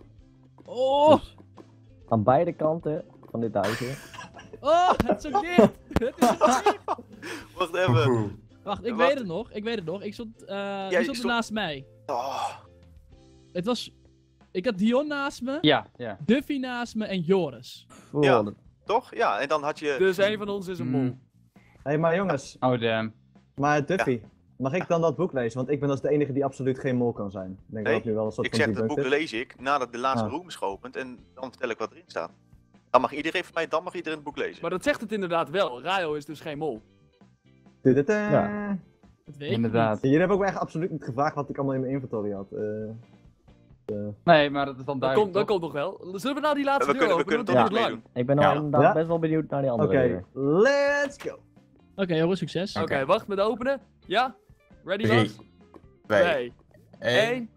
Oh! Dus aan beide kanten van dit huisje. Oh, het is ook dicht! Het is ook dicht! Wacht even. Wacht, ik Wacht. weet het nog. Ik weet het nog. Ik stond, uh, Jij die stond stond... naast mij. Oh. Het was... Ik had Dion naast me. Ja, ja. Duffy naast me en Joris. Oh, ja, dat... toch? Ja, en dan had je... Dus een van ons is een mol. Mm. Hé, hey, maar jongens. Oh, damn. Maar Duffy, ja. Mag ik dan dat boek lezen? Want ik ben als de enige die absoluut geen mol kan zijn. Ik denk nee, dat nu wel een soort ik van zeg, het boek is. lees ik nadat de laatste ah. room is geopend en dan vertel ik wat erin staat. Dan mag iedereen van mij, dan mag iedereen het boek lezen. Maar dat zegt het inderdaad wel. Rayo is dus geen mol. Ja. Dat weet inderdaad. Ja, jullie hebben ook echt absoluut niet gevraagd wat ik allemaal in mijn inventory had. Uh, uh. Nee, maar dat is dan duidelijk. Dat komt, dat komt nog wel. Zullen we nou die laatste we deur kunnen, openen? We kunnen het toch ja. niet Ik ben ja. al inderdaad ja? best wel benieuwd naar die andere Oké, deur. okay, let's go. Oké, okay, jongens, succes. Oké, okay, wacht met openen. Ja? Ready, Drie, twee, één.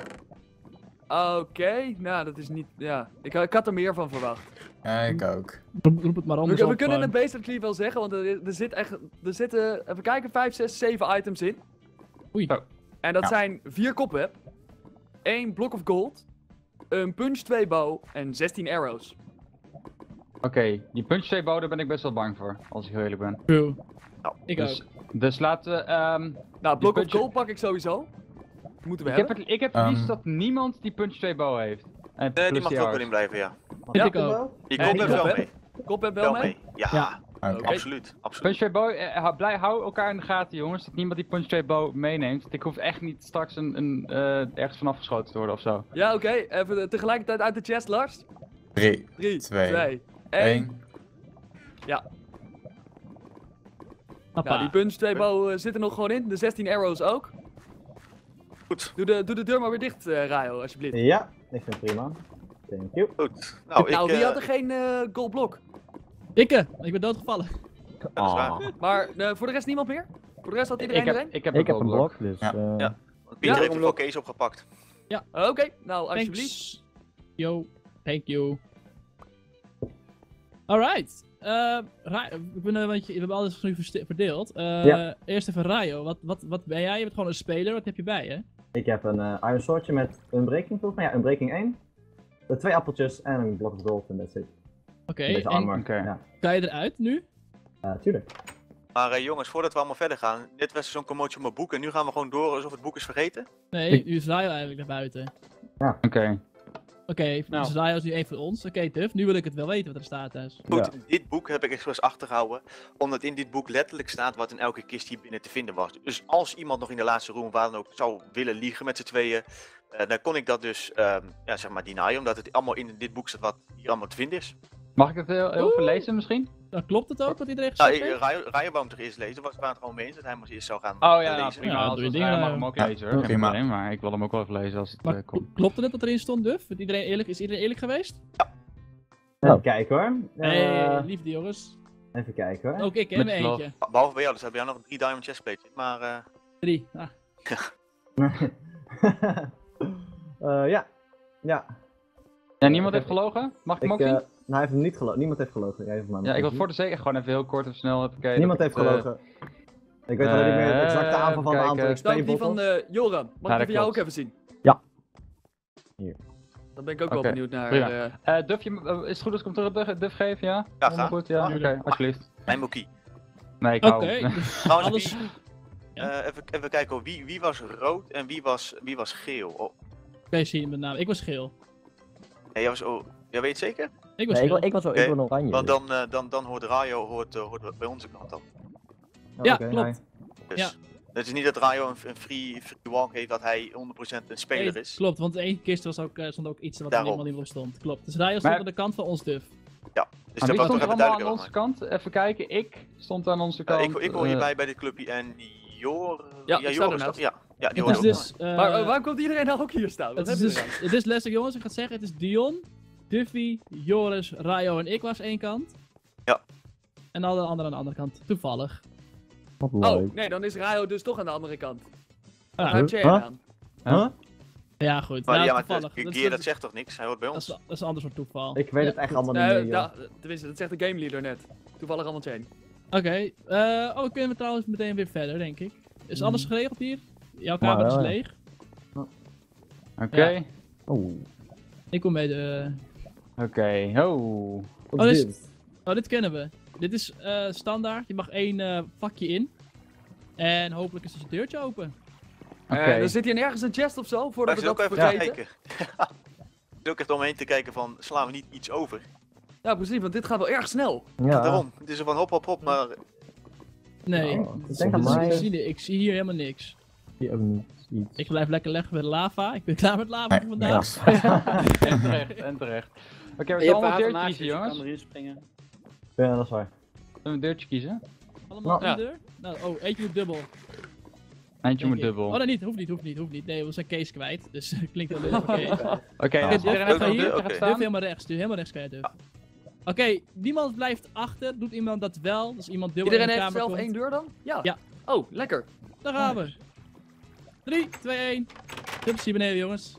Oké, okay. Nou dat is niet... Ja, ik, ik had er meer van verwacht. Ja, ik ook. Roep, roep het maar anders We, op. we kunnen het basically wel zeggen, want er, er zit echt... Er zitten, even kijken, vijf, zes, zeven items in. Oei. Oh. En dat Ja. zijn vier koppen, één block of gold, een punch twee bow en zestien arrows. Oké, die punch twee bow, daar ben ik best wel bang voor, als ik heel eerlijk ben. True. Nou, Ik Dus, ook. dus laten we... ehm, Nou, block of punch- gold pak ik sowieso. Moeten we ik heb hebben. het, ik heb het liefst Ehm. dat niemand die punch twee bow heeft. En Nee, die plus mag er ook wel hours. in blijven, ja. Vind Ja, ik ook. Die Nee, komt die er wel kop, hè? mee. Kop heb wel Wel mee? mee. Ja, Ja. Oké. absoluut. absoluut. Punch twee bow, eh, hou- blij, hou elkaar in de gaten jongens, dat niemand die punch twee bow meeneemt. Want ik hoef echt niet straks een, een, eh, ergens vanaf geschoten te worden of zo. Ja, oké. Even de- tegelijkertijd uit de chest, Lars. drie, drie, Twee, twee, één. één. Hoppa. Nou, die punch twee bow uh, zit er nog gewoon in. De zestien arrows ook. Goed. Doe de, doe de deur maar weer dicht, uh, Rayo, alsjeblieft. Ja, ik vind het prima. Thank you. Goed. Nou, nou, ik, wie eh, had er geen uh, gold blok? Ikke, ik ben doodgevallen. dat is waar. Maar uh, voor de rest niemand meer? Voor de rest had iedereen Ik heb, er een? ik heb, Ik heb gold een blok, dus... Ja. eh, Ja. Want Pieter Ja, heeft de blok Kees opgepakt. Uh, Oké, okay. nou alsjeblieft. Thanks. Yo, thank you. Alright. Uh, Ra- ik ben, uh, want je, we hebben alles nu verste- verdeeld. Uh, Ja. Eerst even Rayo. Wat, wat, wat ben jij? Je bent gewoon een speler. Wat heb je bij je? Ik heb een uh, Iron Swordje met een breaking volgens mij. Ja, een breaking één. De twee appeltjes en een block of gold en that's it. Oké, Deze en armor. Oké. Ja, kan je eruit nu? uh, tuurlijk. Maar eh, jongens, voordat we allemaal verder gaan. Dit was zo'n commotie op mijn boek. En nu gaan we gewoon door alsof het boek is vergeten. Nee, Ik- nu is Rayo eigenlijk naar buiten. Oké. Oké, Nou. dus Rayo is nu een van ons. Oké, Tuff, nu wil ik het wel weten wat er staat thuis. Goed, Ja. dit boek heb ik expres achtergehouden. Omdat in dit boek letterlijk staat wat in elke kist hier binnen te vinden was. Dus als iemand nog in de laatste room waar dan ook zou willen liegen met z'n tweeën. Uh, dan kon ik dat dus, ehm, ja, zeg maar, denyen. Omdat het allemaal in dit boek staat wat hier allemaal te vinden is. Mag ik het heel, heel even lezen misschien? Dan klopt het ook wat iedereen Nou, gezegd ik- heeft? Rayo- Rayo wou hem toch eerst lezen. We waren het gewoon mee eens dat hij maar eerst zou gaan Oh ja, gaan nou, lezen. prima. Ja, als doe je het ding, vrij mag eh. hem ook Ja, lezen hoor. Geen prima. probleem, maar ik wil hem ook wel even lezen als het Maar eh, kl- komt. klopt het net wat erin stond, Duff? Is iedereen eerlijk, is iedereen eerlijk geweest? Even kijken hoor. Uh, Hey, liefde jongens. even kijken hoor. Ook ik, hè, Met mijn geloof. eentje. Behalve bij jou, dus hebben we nog drie diamond chestplates. Maar eh, Drie. Ah. uh, ja. Ja. Ja, niemand heeft gelogen? Mag ik hem Ik, ook uh, zien? nou, hij heeft hem niet gelogen. Niemand heeft gelogen. Jij heeft hem Ja, ik wil voor de zeker gewoon even heel kort even snel even kijken. Niemand dat heeft ik het, eh, gelogen. Ik weet alleen niet meer het exacte Eh, aantal van de kijken. aantal X Dank die van P-bottles. uh, Joran. Mag Ja, ik die dat van jou ook klopt. even zien? Ja. Hier. Dan ben ik ook Oké, wel benieuwd naar... prima. Uh, Eh, Duff, je, eh, is het goed als ik hem terug Duff, Duff geef, ja? Ja, Helemaal graag. goed, ja? Oké, Graag. alsjeblieft. mijn boekie. Nee, ik Oké, hou hem. dus Trouwens, alles... wie, Ja. eh, even, even kijken hoor. Wie, wie was rood en wie was, wie was geel? Oh, Kan je zien met name. Ik was geel. nee, jij was, oh, jij weet het zeker? Ik was Nee, ik, geel. wa- ik was wel Oké, ik was een oranje. Want dus. dan, eh, dan, dan hoort Rayo hoort, eh, hoort bij onze kant dan. Oh, Ja, oké, klopt. Dus Ja. het is niet dat Rayo een, een free, free walk heeft dat hij honderd procent een speler Nee, is. klopt, want in één kist was ook, eh, stond ook iets wat er Daarom. helemaal niet op stond. Klopt. Dus Rayo stond Maar- aan de kant van ons Duff. Dus Maar dat wie was stond toch er even allemaal aan duidelijk. onze kant? Even kijken, ik stond aan onze kant. ik, ik hoor eh, hierbij bij dit clubje en Jor... Ja, ik sta Joris ernaast. toch? Ja, ja die Het hoort is ook. dus... eh, maar uh, waarom komt iedereen nou ook hier staan? Wat het, is hebben dus we dan? het is letterlijk, jongens, ik ga het zeggen. Het is Dion, Duffy, Joris, Rayo en ik was één kant. Ja. En alle anderen aan de andere kant. Toevallig. Wat Oh, leuk. nee, dan is Rayo dus toch aan de andere kant. Ah, Waar heb jij Huh? aan? Huh? ja, goed. Maar nou, ja, maar toevallig. het- Dat, Gear is- dat zegt toch niks? Hij hoort bij dat, is, ons. dat is een ander soort toeval. Ik weet Ja, het echt goed. allemaal niet Eh, meer, joh. da- tenminste, dat zegt de game leader net. Toevallig allemaal chain. Oké, eh, oh, kunnen we trouwens meteen weer verder, denk ik. Is alles geregeld hier? Jouw kamer Maar is wel, ja. leeg. Oké, Ja. Oeh. Ik kom mee de... oké. Oh. Wat Oh, is dus- dit? Oh, dit kennen we. Dit is eh, standaard. Je mag één eh, vakje in. En hopelijk is dus een deurtje open. Oké. Eh, dan zit hier nergens een chest of zo, voordat Ik we zit ook dat even vergeten. te kijken. Ik zit ook echt omheen te kijken van, slaan we niet iets over? Ja, precies, want dit gaat wel erg snel. Ja. Daarom, het is er van hop hop hop, maar Nee, Oh, ik, ik denk aan zie- mij. ik, zie, ik zie hier helemaal niks. Zie ook niet iets. Ik blijf lekker leggen met lava. Ik ben klaar met lava Nee, voor vandaag. En terecht, en terecht. Oké, we Je gaan hebt allemaal een water deurtje naast kiezen, je, dus je jongens. kan erin springen. Ja, dat is waar. Zullen we een deurtje kiezen? Allemaal Ja. een deur? Nou, oh, eentje moet dubbel. Eentje denk moet ik. dubbel. Oh, Oké, nee, niet. Hoeft niet, hoeft niet, hoeft niet. Nee, we zijn Kees kwijt. Dus klinkt wel leuk. Oké. dan Oké, gaan Durf, we even ook hier. doen, Durf oké. staan. helemaal rechts. Durf helemaal rechts kan je Durf. Oké, niemand blijft achter. Doet iemand dat wel? Dus iemand dubbel Iedereen in de heeft kamer zelf komt. één deur dan? Ja. Ja. Oh, lekker. Daar gaan we. drie, twee, één. Hups, hier beneden, jongens.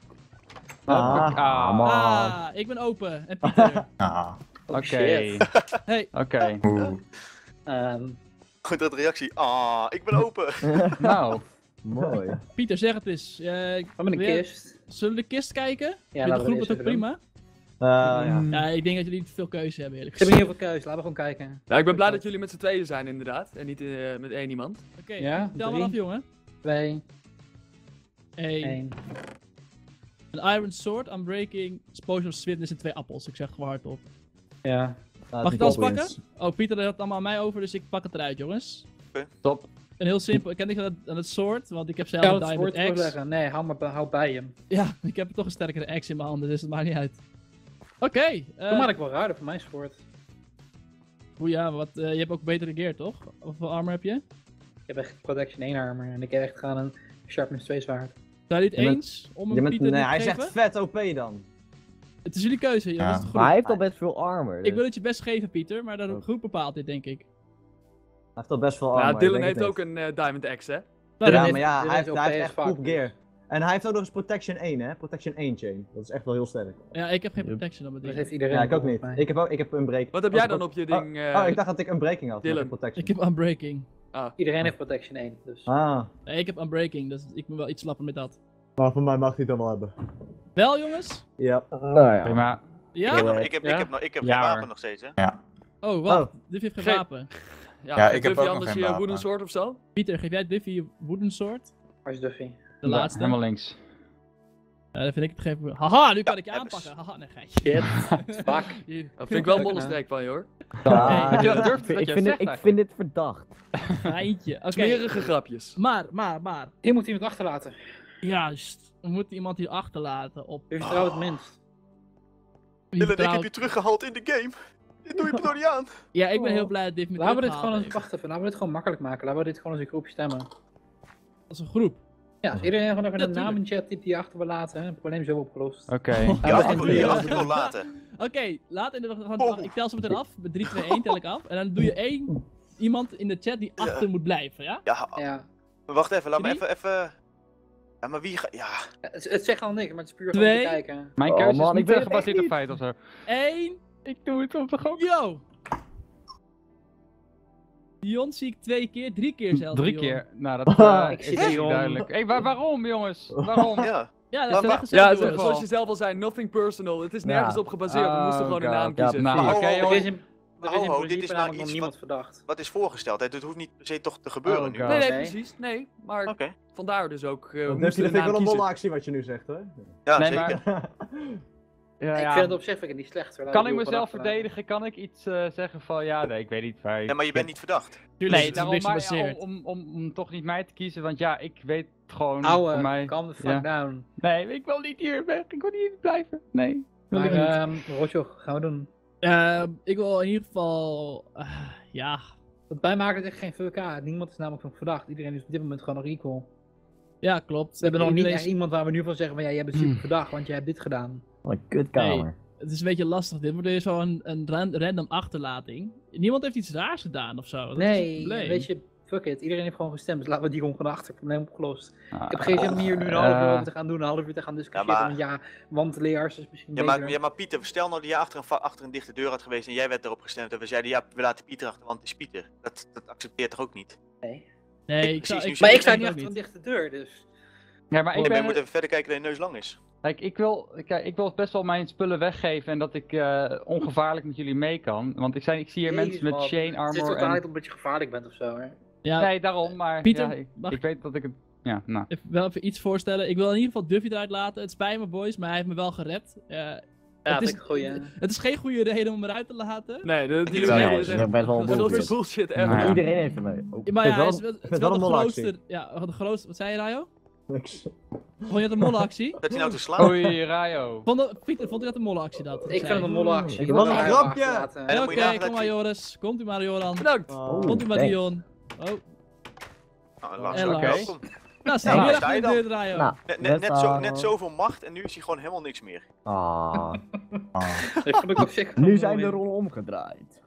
Ah, Ah, man. Ah, ik ben open. En Pieter. Ah. Oké. shit. Hey, Oké. Oeh. Ehm, goed dat reactie. Ah, ik ben open. Nou, Mooi. Pieter, zeg het eens. Uh, Van met een kist. Zullen we de kist kijken? Ja, Met de laten we groep deze het ook even doen. prima? Uh, ja. Ja, ik denk dat jullie niet veel keuze hebben, eerlijk Ze hebben gezegd. niet heel veel keuze, laten we gewoon kijken. Ja, ik ben blij dat jullie met z'n tweeën zijn inderdaad. En niet uh, met één iemand. Oké, Ja, tel maar drie. af, jongen. Twee, Eén. één. Een Iron Sword, Unbreaking, Explosion of Swiftness en twee appels. Ik zeg gewoon hardop. Ja. Nou, Mag ik die het alles goblins. pakken? Oh, Pieter had het allemaal aan mij over, dus ik pak het eruit, jongens. Top. En heel simpel, ik ken niet aan het, aan het sword, want ik heb zelf Ja, een het Diamond woord Axe. zeggen. Nee, hou, maar, bij- hou bij hem. Ja, ik heb toch een sterkere axe in mijn handen, dus het maakt niet uit. Oké, okay, Doe maar ik wel ruilen voor mijn sport. hoe ja, wat, uh, je hebt ook betere gear, toch? Hoeveel armor heb je? Ik heb echt Protection één armor en ik heb echt gaan een Sharpness twee zwaard. Zijn jullie het Je bent- eens om Je een bent, Pieter nee, dit te hij geven? zegt vet O P dan. Het is jullie keuze, joh. Ja. Dat is de groep. Maar hij heeft al best veel armor. Ik dus- wil het je best geven, Pieter, maar de Oké. groep bepaalt dit, denk ik. Hij heeft al best veel armor. Ja, ik Dylan denk heeft het ook een uh, Diamond Axe, hè? Nou, Ja, dan maar heeft- ja, dit hij is heeft, op hij heeft P S echt vaak, goed dus. gear. En hij heeft ook nog eens Protection één, hè? Protection één chain. Dat is echt wel heel sterk. Ja, ik heb geen protection op mijn Dat ding. heeft iedereen. Ja, ik ook niet. volgens mij. Ik heb ook, ik heb een break. Wat heb Oh, jij ik dan ook- op je oh, ding? uh, Oh, ik dacht dat ik een breaking had. maar Dylan. ik heb protection. Ik heb Unbreaking. Iedereen heeft Protection één, dus. Ah, Nee, ik heb Unbreaking, dus ik ben wel iets slapper met dat. maar voor mij mag hij het dan wel hebben. Wel, jongens? Ja. Nou ja. Prima. Ik heb, Ja? nog, ik heb, Ja? ik heb, nog, ik heb Ja, geen hoor. wapen nog steeds, hè? Oh, wat? Oh. Duffy heeft geen Geen- wapen. Ja, Ja, geef ik heb Duffy ook nog anders geen je wapen. wooden sword of zo? Pieter, geef jij Duffy je wooden sword? Waar is Duffy? De Ja, laatste. helemaal links. Ja, dat vind ik het geven. Haha, nu kan ik je Ja, aanpakken. Haha, nee, geitje. Shit. Fuck. Hier. Dat vind ik wel een mollenstreek van je hoor. Ah, Nee, je ik- durft ik, wat je vind zegt het, ik vind dit verdacht. Geintje. Oké. Smerige grapjes. Maar, maar, maar. Hier moet iemand achterlaten. Juist. We moeten iemand hier achterlaten op... Wie vertrouwt het minst? wie Dylan, ik heb vertrouwt- je teruggehaald in de game. Dit doe je me toch niet aan? Ja, ik ben Oh. heel blij dat dit met Laten we dit teruggehaald gewoon eens, heeft. wacht even, laten we dit gewoon makkelijk maken. Laten we dit gewoon als een groep stemmen. Als een groep. Ja, als iedereen gewoon even Ja, een naam in chat typt die achter wil laten, hè, het probleem is zo opgelost. Oké. Ja, we achter gaan wil drie- je achter wil laten. Oké, laat in de... we gaan- Oh. Ik tel ze meteen af. Met drie, twee, één tel ik af. En dan doe je één iemand in de chat die Ja. achter moet blijven, ja? Ja, Ja, wacht even, laat me Drie? even, even... Ja, maar wie ga... Ja, het, het zegt al niks, maar het is puur gewoon Twee. te kijken. Mijn Oh, keuze man, is ik niet weet uh, het gebaseerd op echt feit of zo. Eén. Ik doe het op de gok. Yo! Dion zie ik twee keer, drie keer zelfs. Drie Dion. keer. Nou, dat uh, Ik is zie echt Dion. duidelijk. Hé, waar, waarom jongens? Waarom? ja. Ja, Maar- dat is maar- echt Ja, zo, zo- jongens. zoals je zelf al zei, nothing personal. Het is nergens Ja. op gebaseerd. We moesten Oh, gewoon een God. naam Ja, kiezen. nou, Maar oké, ho, ho, Er jongens. is in, er Ho, is in ho, dit principe is nou namelijk nog iets niemand wat- verdacht. Wat is voorgesteld? hè? Dit hoeft niet per se toch te gebeuren Oh, nu. God. Nee, nee, Nee. precies. Nee, maar Oké. vandaar dus ook. Uh, we Dat moesten vind een ik wel naam een kiezen. molle actie wat je nu zegt, hè? Ja, Nee, zeker. maar- Ja, Ik ja. vind het op zich vind ik het niet slecht. hoor. Laat Kan die ik op mezelf achterlaten. verdedigen? Kan ik iets uh, zeggen van ja, nee, ik weet niet waar. Ja, maar je bent niet verdacht. Tuurlijk, Nee, het is daarom niks maar gebaseerd. ja, om, om, om toch niet mij te kiezen, want ja, ik weet gewoon Ouwe, voor mij. calm the fuck Ja. down. Nee, ik wil niet hier weg. Ik wil niet hier blijven. Nee. Wil Maar ik niet. ehm Rotjoch, gaan we doen. Ehm, ik wil in ieder geval... eh, ja... Want wij maken het echt geen V K. Niemand is namelijk nog verdacht. Iedereen is op dit moment gewoon nog equal. Ja, klopt. We hebben nog niet Iedereen echt is- iemand waar we nu van zeggen van ja, jij bent super verdacht, want jij hebt dit gedaan. Wat een kutkamer. Het is een beetje lastig. Dit wordt dus wel een, een ran- random achterlating. Niemand heeft iets raars gedaan of zo. Dat is het Nee, probleem. weet je, fuck it. Iedereen heeft gewoon gestemd. Dus laten we die gewoon gewoon achter. Probleem opgelost. Ah, Ik heb geen zin om hier nu een half uur eh, over te gaan doen, een half uur te gaan discussiëren. Ja, maar- Want ja, want leers is misschien Ja beter. maar, ja, maar Pieter, stel nou dat jij achter een, va- achter een dichte deur had geweest en jij werd erop gestemd en we zeiden ja, we laten Pieter achter, want het is Pieter. Dat, dat accepteert toch ook niet? Nee. Nee, ik- ik zou... precies, Ik, nu Maar ik sta ook niet achter niet. een dichte deur, dus. Ja, maar ik Ik ben, je ben. moet even verder kijken dat je neus lang is. Kijk, ik wil, kijk, ik wil best wel mijn spullen weggeven en dat ik eh, ongevaarlijk met jullie mee kan. Want ik, zijn, ik zie hier Jezus, mensen met man. chain Het is armor totaal en... niet omdat je gevaarlijk bent of zo, hè. Ja, Nee, daarom, maar Pieter, ja, ik, mag- ik weet dat ik het... Ja, nou. even, wel even iets voorstellen. Ik wil in ieder geval Duffy eruit laten. Het spijt me, boys, maar hij heeft me wel gered. Eh, Ja, het, dat is, vind ik goeie. het is geen goede reden om hem eruit te laten. Nee, de, die Jawel, reden dat is is echt best wel dat is bullshit. bullshit Nou ever. ja. Iedereen heeft hem mee. Ook- Maar vind ja, wel- hij is wel, het vind is wel wel de een molactie. grootste... Ja, de grootste... Wat zei je, Rayo? Niks. Vond je dat een molactie? Dat hij nou te slaan. Oei, Rayo. Vond dat- Pieter, vond je dat een molactie dat? Ik vind het een molle actie. Ik Je was moet een haar grapje. achterlaten. En dan Oké, moet je nagaan kom dat maar je- Joris. Komt u maar Joran. Bedankt. Oh. Komt u maar thanks. Dion. Oh. Nou, Lars, En oké. Lars. Welkom. Nou, sta Ja, weer sta achter je de dan? deur, Rayo. Nou, Net, net, net, zo, best, net uh, zoveel macht en nu is hij gewoon helemaal niks meer. Ah. Dat vond ik op zich Nu gewoon zijn de mooi. rollen omgedraaid.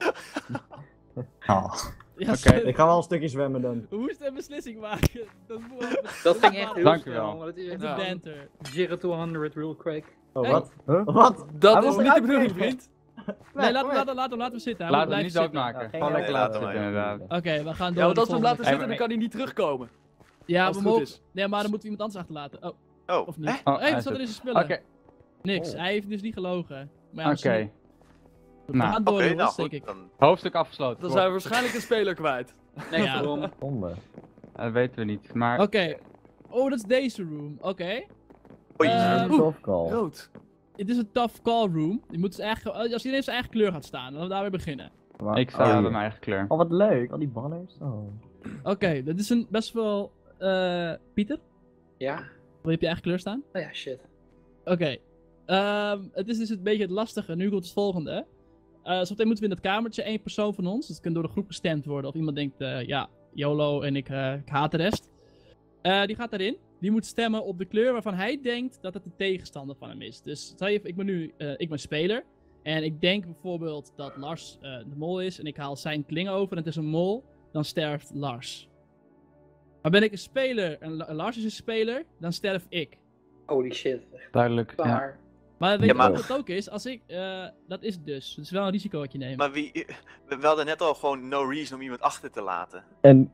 Oh. Ja, Oké. sorry. Ik ga wel een stukje zwemmen dan. We moesten een beslissing maken. Dat, moet- Dat ging echt heel Dank u snel, wel. maar dat is Het echt is Ja. banter. zero to honderd real quick. Oh, Hey. wat? Huh? Wat? Dat Hij is was niet de eruit bedoeling, gekregen. vriend. Nee, laat, kom hem- maar. laat, laat hem laten we zitten. Hij Laat moet hem niet blijven zitten. doodmaken. Ja, geen Gewoon lekker idee. laten Laat zitten, hem inderdaad. Oké, we gaan door. Ja, want naar als we hem de laten volgende. zitten, dan kan hij niet terugkomen. Ja, Als we het goed mogen... is. Nee, maar dan moeten we iemand anders achterlaten. Oh, Oh, of niet? hè? Oh, Oh, hey, hij wat staat er in zit- zijn spullen? Oké, Niks, Oh. hij heeft dus niet gelogen. Maar ja, oké. misschien- We Nou, gaan Oké, door, nou jongens, goed. denk ik. Dan... hoofdstuk afgesloten. Dan Kom. zijn we waarschijnlijk een speler kwijt. Nee, Ja. waarom? Zonde. Dat weten we niet, maar... Oké. Oh, dat is deze room. Oké. Oei. Eh, Een tough call. Rood. Het is een tough call room. Je moet dus echt, als iedereen zijn eigen kleur gaat staan, dan laten we daarmee beginnen. Maar- Ik sta oh, bij hier. mijn eigen kleur. Oh, wat leuk. Al die banners. Oh. Oké, dat is een best wel... eh Pieter, Ja? wil je op je eigen kleur staan? Oh ja, shit. Oké. Ehm, het is dus een beetje het lastige. Nu komt het volgende. Eh zometeen moeten we in dat kamertje, één persoon van ons. Dus het kan door de groep gestemd worden. Of iemand denkt, eh, ja, YOLO en ik, eh, ik haat de rest. Eh, die gaat daarin. Die moet stemmen op de kleur waarvan hij denkt dat het de tegenstander van hem is. Dus stel je, ik ben nu eh, ik ben speler. En ik denk bijvoorbeeld dat Lars eh, de mol is. En ik haal zijn kling over en het is een mol. Dan sterft Lars. Maar ben ik een speler en La- Lars is een speler, dan sterf ik. Holy shit. Duidelijk, ja. Klaar. Maar weet Ja, je maar- wat het ook is? Als ik, eh, dat is het dus. Het is wel een risico wat je neemt. Maar wie, we we hadden net al gewoon no reason om iemand achter te laten. En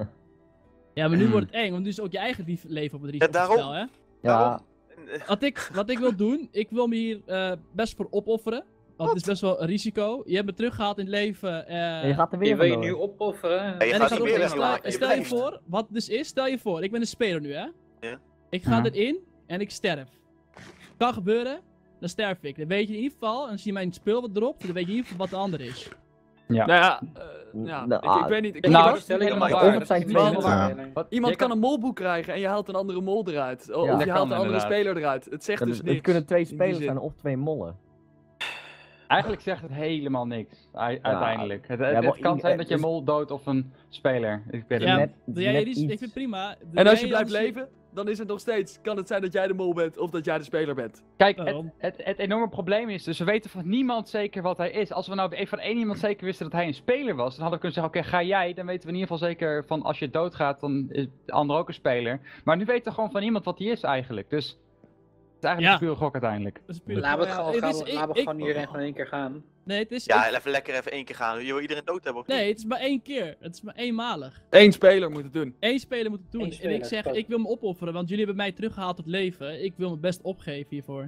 Ja, maar nu wordt het eng, want nu is ook je eigen lief- leven op het risico daarom. spel, hè? ja, Waarom? En, eh, Wat ik, wat ik wil doen, ik wil me hier eh, best voor opofferen. Want het is best wel een risico. Je hebt me teruggehaald in het leven. eh, en je gaat er Je weer wil je vandoor. nu opofferen? Ja, je en ik gaat ga niet ook- meer stel, weglaten, je stel je blijft. voor, wat het dus is, stel je voor, ik ben een speler nu, hè? Ja. Ik ga Ja. erin en ik sterf. Kan gebeuren, dan sterf ik. Dan weet je in ieder geval, en als je mijn speel wat dropt, dan weet je in ieder geval wat de ander is. Ja. Nou ja, eh, ja Nou, ik, ik ah, weet niet. Ik, Nou, ik- dat is niet helemaal Ja, waar. of Dat het zijn is niet twee helemaal mensen. waar. Wat- Iemand je kan een molboek krijgen en je haalt een andere mol eruit. O- Ja. Of Dat je haalt kan een andere inderdaad. speler eruit. Het zegt Het, dus het niks. kunnen twee in die spelers zin. zijn of twee mollen. Eigenlijk zegt het helemaal niks, u- uiteindelijk. Het, het, ja, het maar kan i- zijn dat je dus- een mol doodt of een speler. Ik weet het Ja, niet. net- het is Doe jij je net ris- ik iets. vind het prima. Doe En als jij je blijft anders- leven, dan is het nog steeds. Kan het zijn dat jij de mol bent of dat jij de speler bent. Kijk, het, Waarom? het, het enorme probleem is dus, we weten van niemand zeker wat hij is. Als we nou van één iemand zeker wisten dat hij een speler was, dan hadden we kunnen zeggen, oké, ga jij, dan weten we in ieder geval zeker van als je doodgaat, dan is de ander ook een speler. Maar nu weten we gewoon van niemand wat hij is eigenlijk, dus het is eigenlijk Ja. een pure gok uiteindelijk. Dat is puur- Laten we het ja, gewoon, het gaan, is- ik- laten we ik- gewoon iedereen gewoon één keer gaan. Nee, het is... ja, ik- even lekker even één keer gaan. Je wil iedereen dood hebben of niet? nee, het is maar één keer. Het is maar eenmalig. Eén speler moet het doen. Eén speler moet het doen. Eén En ik speler, zeg, klopt. ik wil me opofferen, want jullie hebben mij teruggehaald tot leven. Ik wil me best opgeven hiervoor.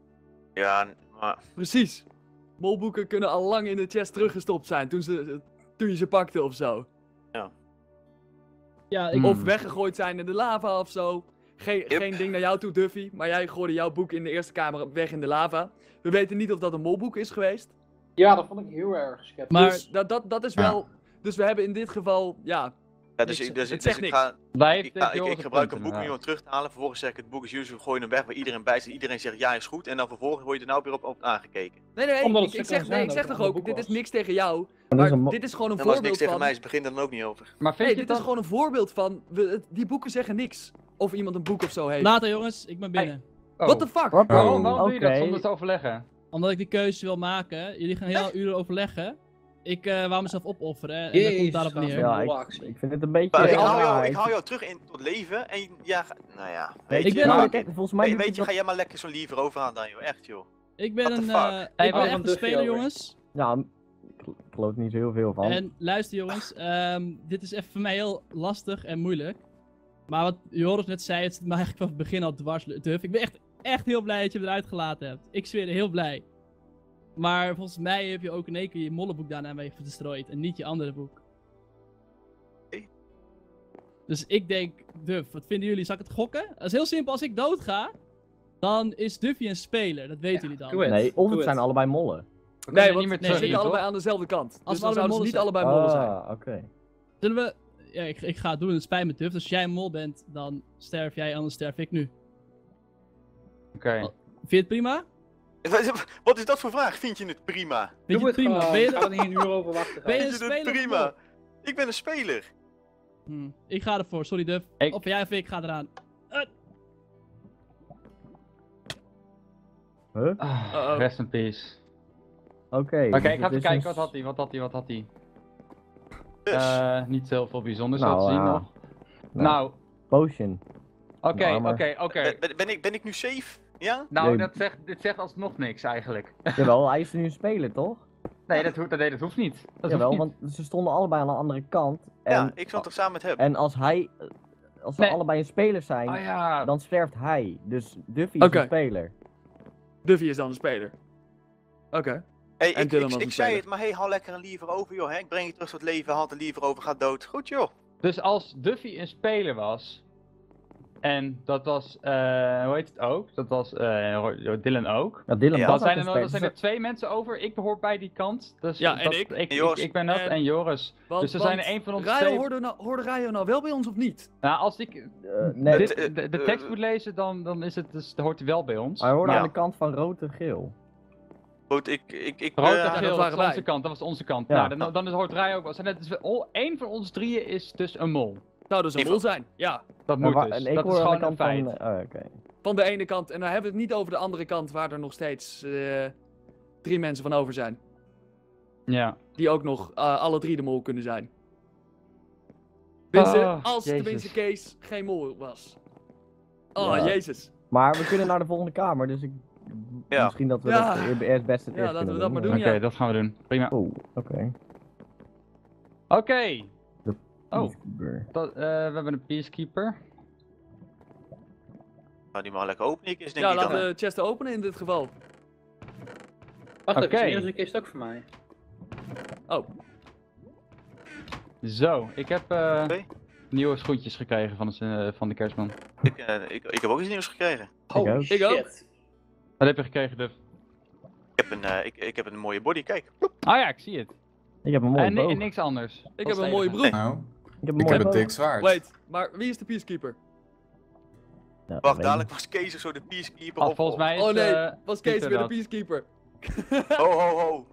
Ja, maar... Precies. Molboeken kunnen al lang in de chest teruggestopt zijn toen, ze, toen je ze pakte of zo. Ja, ik, Hmm. Of weggegooid zijn in de lava of zo. Geen, Yep. geen ding naar jou toe, Duffy. Maar jij gooide jouw boek in de eerste kamer weg in de lava. We weten niet of dat een molboek is geweest. Ja, dat vond ik heel erg sceptisch. Maar- Dus dat, dat, dat is Ja. wel... Dus we hebben in dit geval, ja... Ja, dus, Niks- ik- dus, het dus zegt ik, niks. ga, Wij ik, heeft ga- ik, Joris ik een gebruik punt, een boek om inderdaad. iemand terug te halen. Vervolgens zeg ik het boek is usual, gooi je hem weg waar iedereen bij zit. Iedereen zegt ja is goed en dan vervolgens word je er nou weer op, op aangekeken. Nee, nee, Omdat ik, het ik zo zeg, kan nee, zijn ik dat zeg het toch een ook, boek dit is was. niks tegen jou. Maar dat is Maar een mo- dit is gewoon een En als niks voorbeeld tegen van... mij is, begin er dan ook niet over. Maar vind Nee, je dit dan... is gewoon een voorbeeld van... We, het- die boeken zeggen niks. Of iemand een boek of zo heeft. later jongens, ik ben binnen. Oh. What the fuck? Wat? Waarom, waarom doe je dat Oké. zonder te overleggen? Omdat ik die keuze wil maken. Jullie gaan heel uren overleggen. Ik eh wou mezelf opofferen. En dan komt het daarop Jezus, neer. Ja, Een ik, actie. ik vind het een beetje... Maar ik, ja, haal jou, ik ik- haal jou terug in tot leven en ja, ga- nou ja, weet Ik je. ben maar- al- maar kijk, volgens mij weet, doet weet je, het ga jij maar lekker zo'n liever over aan dan joh, echt joh. Ik ben What the een, fuck? eh, Hey, ik ben waarom echt een durf je speler over? jongens. wel- Ja, ik ik geloof niet zo heel veel van. En luister jongens, ehm, dit is even voor mij heel lastig en moeilijk. Maar wat Joris net zei, het zit me eigenlijk van het begin al dwars, Duff. Ik ben echt, echt heel blij dat je hem eruit gelaten hebt. Ik zweer, heel blij. Maar volgens mij heb je ook in één keer je mollenboek daarna mee verstrooid en niet je andere boek. Oké. Dus ik denk, Duff, wat vinden jullie? Zal ik het gokken? Dat is heel simpel, als ik doodga, dan is Duffy een speler, dat weten jullie dan. doe het. Nee, of Doe het zijn het. allebei mollen. We Nee, kunnen want niet meer ze terug zitten in, allebei toch? aan dezelfde kant. Als dus we dan zouden allebei ze niet mollen allebei mollen zijn. Ah, oké. Zullen we... Ja, ik, ik ga het doen, het spijt me Duff. Dus als jij een mol bent, dan sterf jij, anders sterf ik nu. Oké. Vind je het prima? Wat is dat voor vraag? Vind je het prima? Vind je Doe het het prima? gewoon. Ben je Ik er- ga er niet een uur over wachten. Ben je Vind een je het speler of prima? mol? Ik ben een speler. Hm, ik ga ervoor, sorry Duff. Ik- Of jij of ik, ga eraan. Huh? Ah, Uh-oh. rest in peace. Oké. Oké, dus ik ga het even is kijken, een wat had hij, wat had hij, wat had hij? Dus, Eh, niet heel veel bijzonders Nou, wat te zien ja. nog. Nou, Potion. oké, armor. oké, oké. ben, ben, ben ik, ben ik nu safe? Ja? Nou, Nee. dat zegt, dit zegt alsnog niks eigenlijk. Jawel, hij is nu een speler, toch? Nee, dat, hoeft, nee, dat hoeft niet. Dat Jawel, hoeft niet. want ze stonden allebei aan de andere kant. En, Ja, ik stond toch samen met hem. en als hij... als ze Nee. allebei een speler zijn, Ah ja. dan sterft hij. Dus Duffy is Oké. een speler. Duffy is dan een speler. Oké. Hey, En ik, Dylan ik, was ik een zei speler. het, maar hey, haal lekker een liever over, joh. Hè? Ik breng je terug tot leven, haal een liever over, gaat dood. Goed, joh. Dus als Duffy een speler was, en dat was, eh, hoe heet het ook? Dat was eh, Dylan ook. Ja, Dylan Ja, was Dan ook zijn, een er, nog- dan speler. zijn er twee mensen over. Ik behoor bij die kant. Dus Ja, en dat- ik. Ik, En ik, Joris. ik ben dat En- en, Joris. Want, Dus er zijn er want één van ons Ryo twee- hoorde, nou, hoorde Ryo nou wel bij ons of niet? Nou, als ik Eh, nee, dit- Het, de, eh, de eh, tekst moet lezen, dan, dan, is het, dus, dan hoort hij wel bij ons. hij hoorde Ja. aan de kant van rood en geel. Goed, ik... ik, ik Rood eh, en dat geel, dat, waren was wij. onze kant, dat was onze kant. Ja. Nou, dan, dan is, hoort Rij ook wel. Zijn het dus wel- één van ons drieën is dus een mol. Nou, dat zou Ik mol zijn. Ja. Dat Maar moet wa- dus. en ik Dat is hoorde aan gewoon de een kant feit. van... oh, oké. Van de ene kant. En dan hebben we het niet over de andere kant, waar er nog steeds eh, drie mensen van over zijn. Ja. Die ook nog eh, alle drie de mol kunnen zijn. Tenminste, Oh, als Jezus. tenminste Kees geen mol was. Oh, Ja. jezus. Maar we kunnen naar de volgende kamer, dus ik... Ja. Misschien dat we Ja. dat eer- eerst best het Ja, eerst laten we kunnen dat maar Oké, doen, ja. dat gaan we doen. Prima. Oh, oké. Oké. De Oh. peacekeeper. Dat, eh, we hebben een peacekeeper. Nou, die mag lekker open, ik is denk Ja, ik laten dan. we de chest openen in dit geval. Wacht even, Oké. is er een kist ook voor mij? Oh, Zo, ik heb eh, Oké. nieuwe schoentjes gekregen van de, eh, van de kerstman. Ik, eh, ik, ik heb ook iets nieuws gekregen. Holy ook. Ik ook. shit. Wat heb je gekregen, Duff? Ik heb een, eh, ik, ik heb een mooie body, kijk. Oh ja, ik zie het. Ik heb een mooie En, ni- boog. en niks anders. ik Dat heb is een het mooie enige. broek. Nou, Ik heb een ik mooie heb een boog. dik zwaard. Wait, maar wie is de peacekeeper? Ja, dat Wacht, weet dadelijk was Kees of zo de peacekeeper. Oh, of, volgens mij is Oh nee, eh, was Kees Pieter weer de dat. peacekeeper. Ho, ho, ho.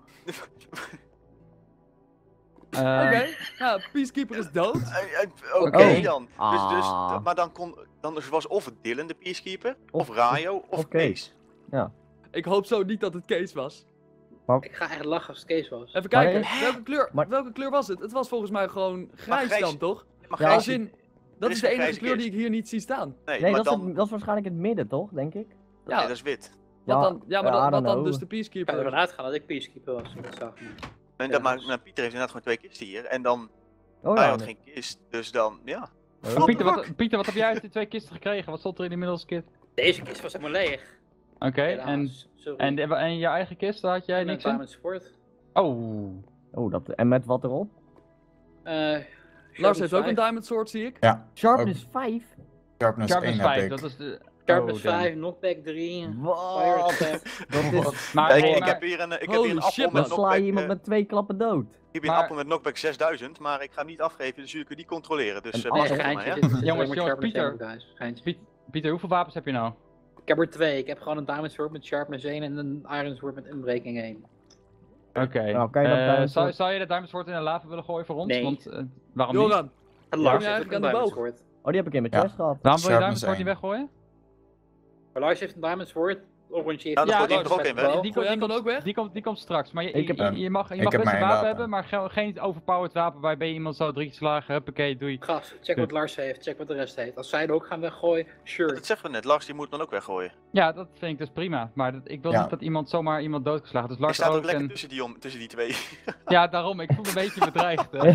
eh, Oké, ja, peacekeeper is dood. Eh, eh, Oké Oké. dan. Dus, dus, Ah. maar dan, kon, dan dus was of het Dylan de peacekeeper, of, Rayo, of, of Kees. Ik hoop zo niet dat het Kees was. Ik ga echt lachen als het Kees was. Even kijken, Maar- welke kleur, Maar- welke kleur was het? Het was volgens mij gewoon grijs grijs- dan, toch? Maar Ja, Gijs- Als in, dat is is de een enige grijze kleur kist. die ik hier niet zie staan. Nee, Nee, maar dat is, dan, het, dat is waarschijnlijk het midden, toch? Denk ik. Ja. nee, dat is wit. Wat dan, ja, maar ja, I dan, wat don't dan know. dus de Ik kan peacekeeper. ervan uitgaan dat ik peacekeeper was, toen ik dat zag. En Ja, dan, maar dus- nou, Pieter heeft inderdaad gewoon twee kisten hier. En dan, Oh hij ja. had geen kist, dus dan, ja. Oh. Pieter, wat, Pieter, wat heb jij uit die twee kisten gekregen? Wat stond er in de middelste kist? Deze kist was helemaal leeg. Oké, en, Helaas. Sorry. en, de- en je eigen kist, daar had jij Met niks in? Diamond Sport. Oh. Oh, dat, en met wat erop? Eh, Lars heeft ook vijf. een diamond sword, zie ik. Ja, Sharpness vijf? Sharpness Sharpness één heb vijf, ik. dat is de... Sharpness oh, damn. vijf, knockback drie, fire Wat? attack. Dat is... Maar, Kijk, hey, ik maar- heb hier een, ik heb Holy hier een appel shit, met Dan knockback, sla je iemand eh, met twee klappen dood. ik heb hier een maar- appel met knockback zesduizend, maar ik ga hem niet afgeven, dus jullie kunnen die controleren. Dus, En eh, alle- pas Nee, op voor mij, geintje. hè. dit is alleen Jongens, maar jongens, Sharpness Pieter. één, guys. Geintje. Piet- Pieter, hoeveel wapens heb je nou? Ik heb er twee. Ik heb gewoon een Diamond Sword met Sharpness één en een Iron Sword met Inbreking één. Oké. Nou, kan je dat Eh, Diamond zou, Sword- zou je de Diamond Sword in de lava willen gooien voor ons? Nee. Want, eh, waarom niet? Joran, En Ja, Lars ja, heeft ook aan een de Diamond boog. Sword. Oh, die heb ik in mijn Ja. chest gehad. Waarom wil je Diamond Sharpness Sword niet één. weggooien? Maar Lars heeft een Diamond Sword. Orangey heeft Ja, dan een gooit hij Diamond hem er ook in, Sword. hè? Die, Gooi komt, je die, hem dan komt, ook weg? die, komt, die komt straks. Maar je, Ik heb- je, je, je mag, je Ik mag heb best een mijn wapen wapen. hebben, maar ge- geen overpowered wapen waarbij je iemand zo drie keer slagen, huppakee, doei. Gast, check wat Lars heeft, check wat de rest heeft. Als zij er ook gaan weggooien, sure. Dat zeggen we net, Lars die moet dan ook weggooien. Ja, dat vind ik dus prima. Maar dat, ik wil Ja. niet dat iemand zomaar iemand doodgeslagen. Dus Hij Lars staat ook ook. lekker En, tussen, die om, tussen die twee. ja, daarom. Ik voel me een beetje bedreigd. hè.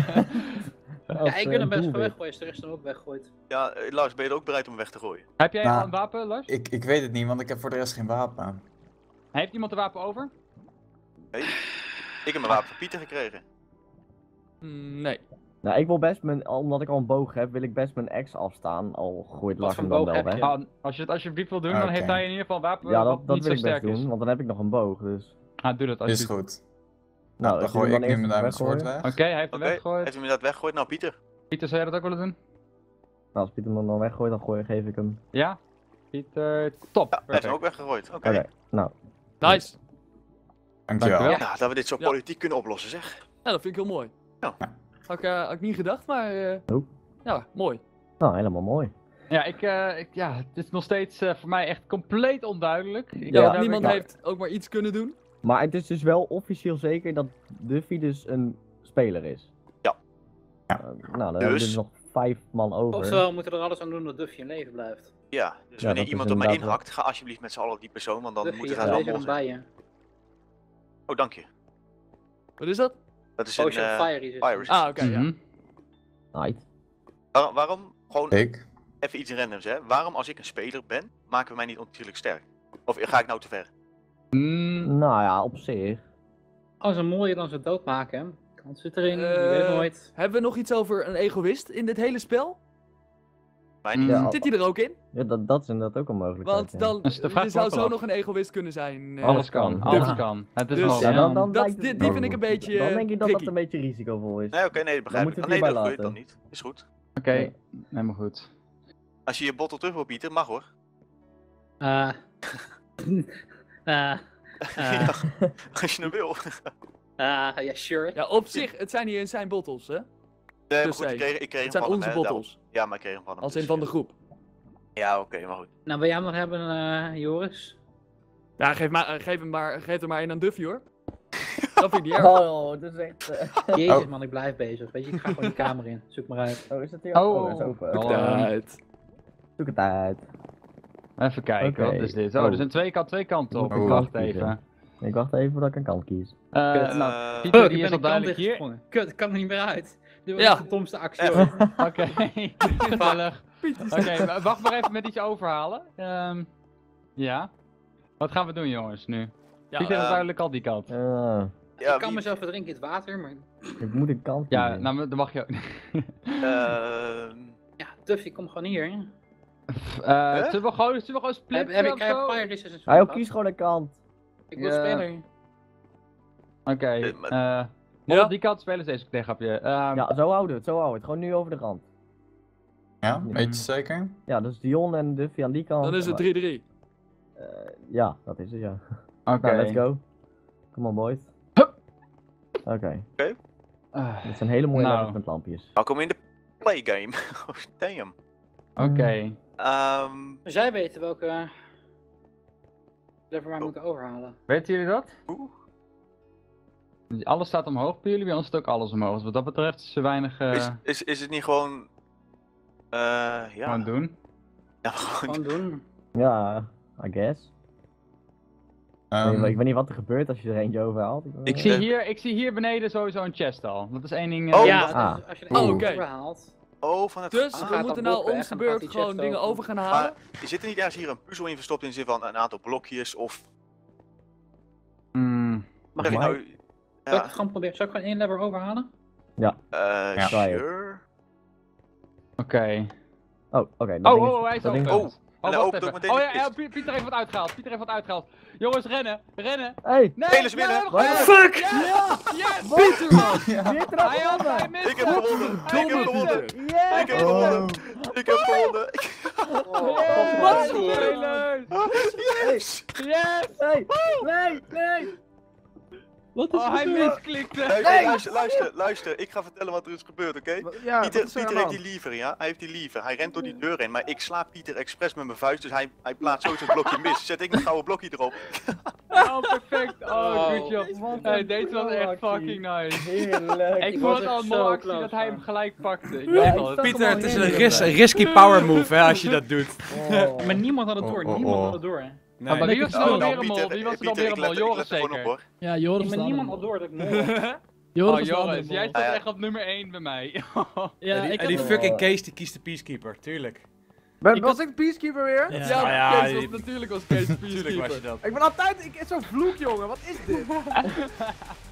Ja, ik wil hem best wel weggooien als de rest hem ook weggooit. Ja, eh, Lars, ben je er ook bereid om hem weg te gooien? Heb jij Nou, al een wapen, Lars? Ik, ik weet het niet, want ik heb voor de rest geen wapen. Heeft iemand een wapen over? Nee? Ik heb mijn wapen van Pieter gekregen. Mm, nee. Nou, ik wil best mijn, omdat ik al een boog heb, wil ik best mijn ex afstaan. Al gooit Wat Lars voor hem dan boog wel heb weg. je? Ah, als je het alsjeblieft wil doen, dan Oké. heeft hij in ieder geval een wapen Ja, wat dat, dat niet wil zo ik best sterk doen, is. want dan heb ik nog een boog, dus... Ah, doe dat Is alsjeblieft. goed. Nou, dan als gooi jullie ik hem nu dan mijn eerst Diamond weggooien. Sword weg. Oké, hij heeft hem Oké, weggegooid. heeft u hem inderdaad weggegooid? Nou, Pieter. Pieter, zou jij dat ook willen doen? Nou, als Pieter hem dan weggooit, dan gooi, geef ik hem. Ja? Pieter, top. Ja, hij heeft Perfect. hem ook weggegooid. Oké. Oké, nou. Nice. Dankjewel. Dankjewel. Ja, dat we dit zo Ja. politiek kunnen oplossen, zeg. Ja, dat vind ik heel mooi. Ja. Had ik, eh, had ik niet gedacht, maar... eh, Oh. Ja, mooi. Nou, helemaal mooi. Ja, ik, eh, ik, ja, het is nog steeds eh, voor mij echt compleet onduidelijk. Ik, Ja, eh, want daar niemand ben ik- heeft ook maar iets kunnen doen. Maar het is dus wel officieel zeker dat Duffy dus een speler is. Ja. Ja. Uh, nou, dan Dus? hebben we dus nog vijf man over. Oftewel, we moeten er alles aan doen dat Duffy in leven blijft. Ja, dus Ja, wanneer dat is iemand er maar inderdaad inhakt, ga alsjeblieft met z'n allen op die persoon, want dan Duffy, moet je het gaat wel deze allemaal dan zijn. bij je. Oh, dank je. Wat is dat? Dat is een Potion eh, of Fire resistance. fire resistance. Ah, oké, ja. Mhm. Right. Waarom, waarom? Gewoon, Ik? even iets randoms hè. Waarom als ik een speler ben, maken we mij niet ontiegelijk sterk? Of ga ik nou te ver? Mm, Nou ja, op zich. Als een mol je dan zo doodmaken, hè? Kans zit erin, je Eh, weet het nooit. Hebben we nog iets over een egoïst in dit hele spel? Mij niet. Ja, al- Zit die er ook in? ja, dat, dat is inderdaad ook een mogelijkheid. Want ja. dan, Dus de vraag er zou wordt zo wel nog een egoïst kunnen zijn. eh. alles kan, Ja. alles kan. Het is Dus- nog. Ja, Ja, dan, dan Dat- lijkt het- die- die vind ik een beetje, Dan eh, denk ik dat dat tricky. een beetje risicovol is. Nee, oké, nee, dat begrijp ik. moeten Ah, we nee, het dat hierbij gooi je dan laten. niet. Is goed. Oké, helemaal goed. Als je je bottle terug wil bieden, mag hoor. Eh. Eh. Ja, als je hem wil. Eh, ja, sure. Ja, op zich, het zijn niet eens zijn bottles, hè? Nee, maar Dus goed, ik hey, kreeg, ik kreeg Het hem zijn van onze hem, hè, daarom. bottles. Ja, maar ik kreeg hem van hem. Als in dus, van de ja. groep. Ja, oké, maar goed. Nou, wil jij hem dan hebben, eh, Joris? Ja, geef, maar, geef, hem maar, geef er maar een aan Duffy, hoor. Dat vind ik niet erg. Oh, dat is echt... eh, Jezus Oh. man, ik blijf bezig. Weet je, ik ga gewoon die kamer in. Zoek maar uit. Oh, is het hier? Oh. Oh, het is open. Oh. Oké. Uit. Zoek het uit. Even kijken, Oké. wat is dit? Oh, Oh. er zijn twee, kant, twee kanten op. Moet ik Wacht kiezen. even. Ik wacht even voordat ik een kant kies. Eh, Kut. nou, Eh, Pieter Fuck, die ik is ben al een kant duidelijk hier. dichtgesprongen. Kut, ik kan er niet meer uit. Dit was Ja. echt de domste actie ooit. Oké, gezellig. Oké, wa- wacht maar even met iets overhalen. Ehm, ja. Wat gaan we doen jongens nu? Ja, Pieter is eh, duidelijk al die kant. Eh, ja, ik kan wie- mezelf verdrinken in het water, maar... ik moet een kant kiezen. Ja, nou dan mag je ook. ehm, Ja, Duffy, kom gewoon hier. Hè? Eh, Huh? zullen we gewoon, zullen we gewoon Heb, splitsen heb ik of krijg zo? Fire Resistance Hij van ook kies gewoon een kant. Ik wil Ja. speler. Oké, Eh, maar- eh Mol, Ja? die kant spelen deze tegenhapje. Ehm Ja, zo houden we het, zo houden we het. Gewoon nu over de rand. Ja, weet je zeker? Ja, dus Dion en Duffy aan die kant. Dan is het drie drie. Eh, ja, dat is het, ja. Oké. Nou, let's go. Come on, boys. Oké, Ah, dit zijn hele mooie Nou. levels met lampjes. Nou, kom in de playgame. Oh, damn. Oké. Ehm, Zij weten welke lever wij moeten overhalen. Weten jullie dat? Oeh. Alles staat omhoog bij jullie, bij ons staat ook alles omhoog. Dus wat dat betreft is er weinig eh is, is, is het niet gewoon... eh ja. gewoon doen. Ja, gewoon... Gewoon doen. Ja, I guess. Ehm, ik, weet, ik weet niet wat er gebeurt als je er eentje overhaalt. Ik Ik zie, Eh, hier, ik zie hier beneden sowieso een chest al. Dat is één ding. eh, Oh, ja, ah. dus als je Oh, er oké. één overhaalt. Oh, van het... Dus Ah, we gaat moeten dat nou blok om weg de en dan gaat beurt die gewoon chest dingen open. over gaan halen. maar zit er niet ergens hier een puzzel in verstopt in de zin van een aantal blokjes of... mm, Mag Zeg ik je mij? nou... Zal ik Ja, het gewoon proberen? Zal ik gewoon één lever overhalen? eh Ja. sure. Oké. Oh, oké. dat Oh, ding is- oh, oh, hij is dat ding open. is- Oh, Oh, en wacht opent ook even. meteen Oh de ja, ja, kist. Pie- Pieter heeft wat uitgehaald. Pieter heeft wat uitgehaald. Jongens, rennen, rennen. Hey! Nee, Spelers nee, winnen. we hebben Wat? gewonnen. Fuck! Yes! Yes! Pieter, man! Pieter had Hij had gewonnen! hij mist Ik heb het. gewonnen! Ik heb Domme gewonnen! Pieter. Yes! Ik heb gewonnen! Ik heb gewonnen! Oh, Wat oh, een oh. speler! Yes! Yes! Hey! Nee! Nee! Wat is Oh, hij gebeurd? misklikte. Luister, luister, luister, luister. Ik ga vertellen wat er is gebeurd, oké? Ja, Pieter, wat is er Pieter aan de heeft hand? die lever, ja? Hij heeft die lever. Hij rent door die deur heen, maar ik sla Pieter expres met mijn vuist, dus hij, hij plaatst zo zijn blokje mis. Zet ik een gouden blokje erop. Oh, perfect. Oh, Oh. good job. Hey, deze was echt fucking nice. Heerlijk! Ik Ik vond was het al een echt mooie zo actie close, dat hij hem man. gelijk pakte. Ik Ja, dacht ik al, zag hem Pieter, al het is in. een ris risky power move hè, als je dat doet. Oh. Maar niemand had het door, Oh, oh, niemand oh. had het door. Hè. Nee. Maar wie was er Oh, dan nou, weer een mol? Pieter, Wie was er dan Pieter, weer ik een mol? let, ik Joris let er gewoon op, zeker. hoor. Ja, Joris Ja, was maar de niemand andere had door dat ik mol was. mol. Oh Joris was de andere Joris, mol. jij Ah, staat ja. echt op nummer één bij mij. Ja, en die, ik en die had- fucking Kees die kiest de Peacekeeper, tuurlijk. Ben, Ik was had- ik de peacekeeper weer? Ja. Ja, Nou ja, Kees was, die- natuurlijk was Kees de Tuurlijk was je peacekeeper. dat. Ik ben altijd, ik is zo'n vloek jongen, wat is dit?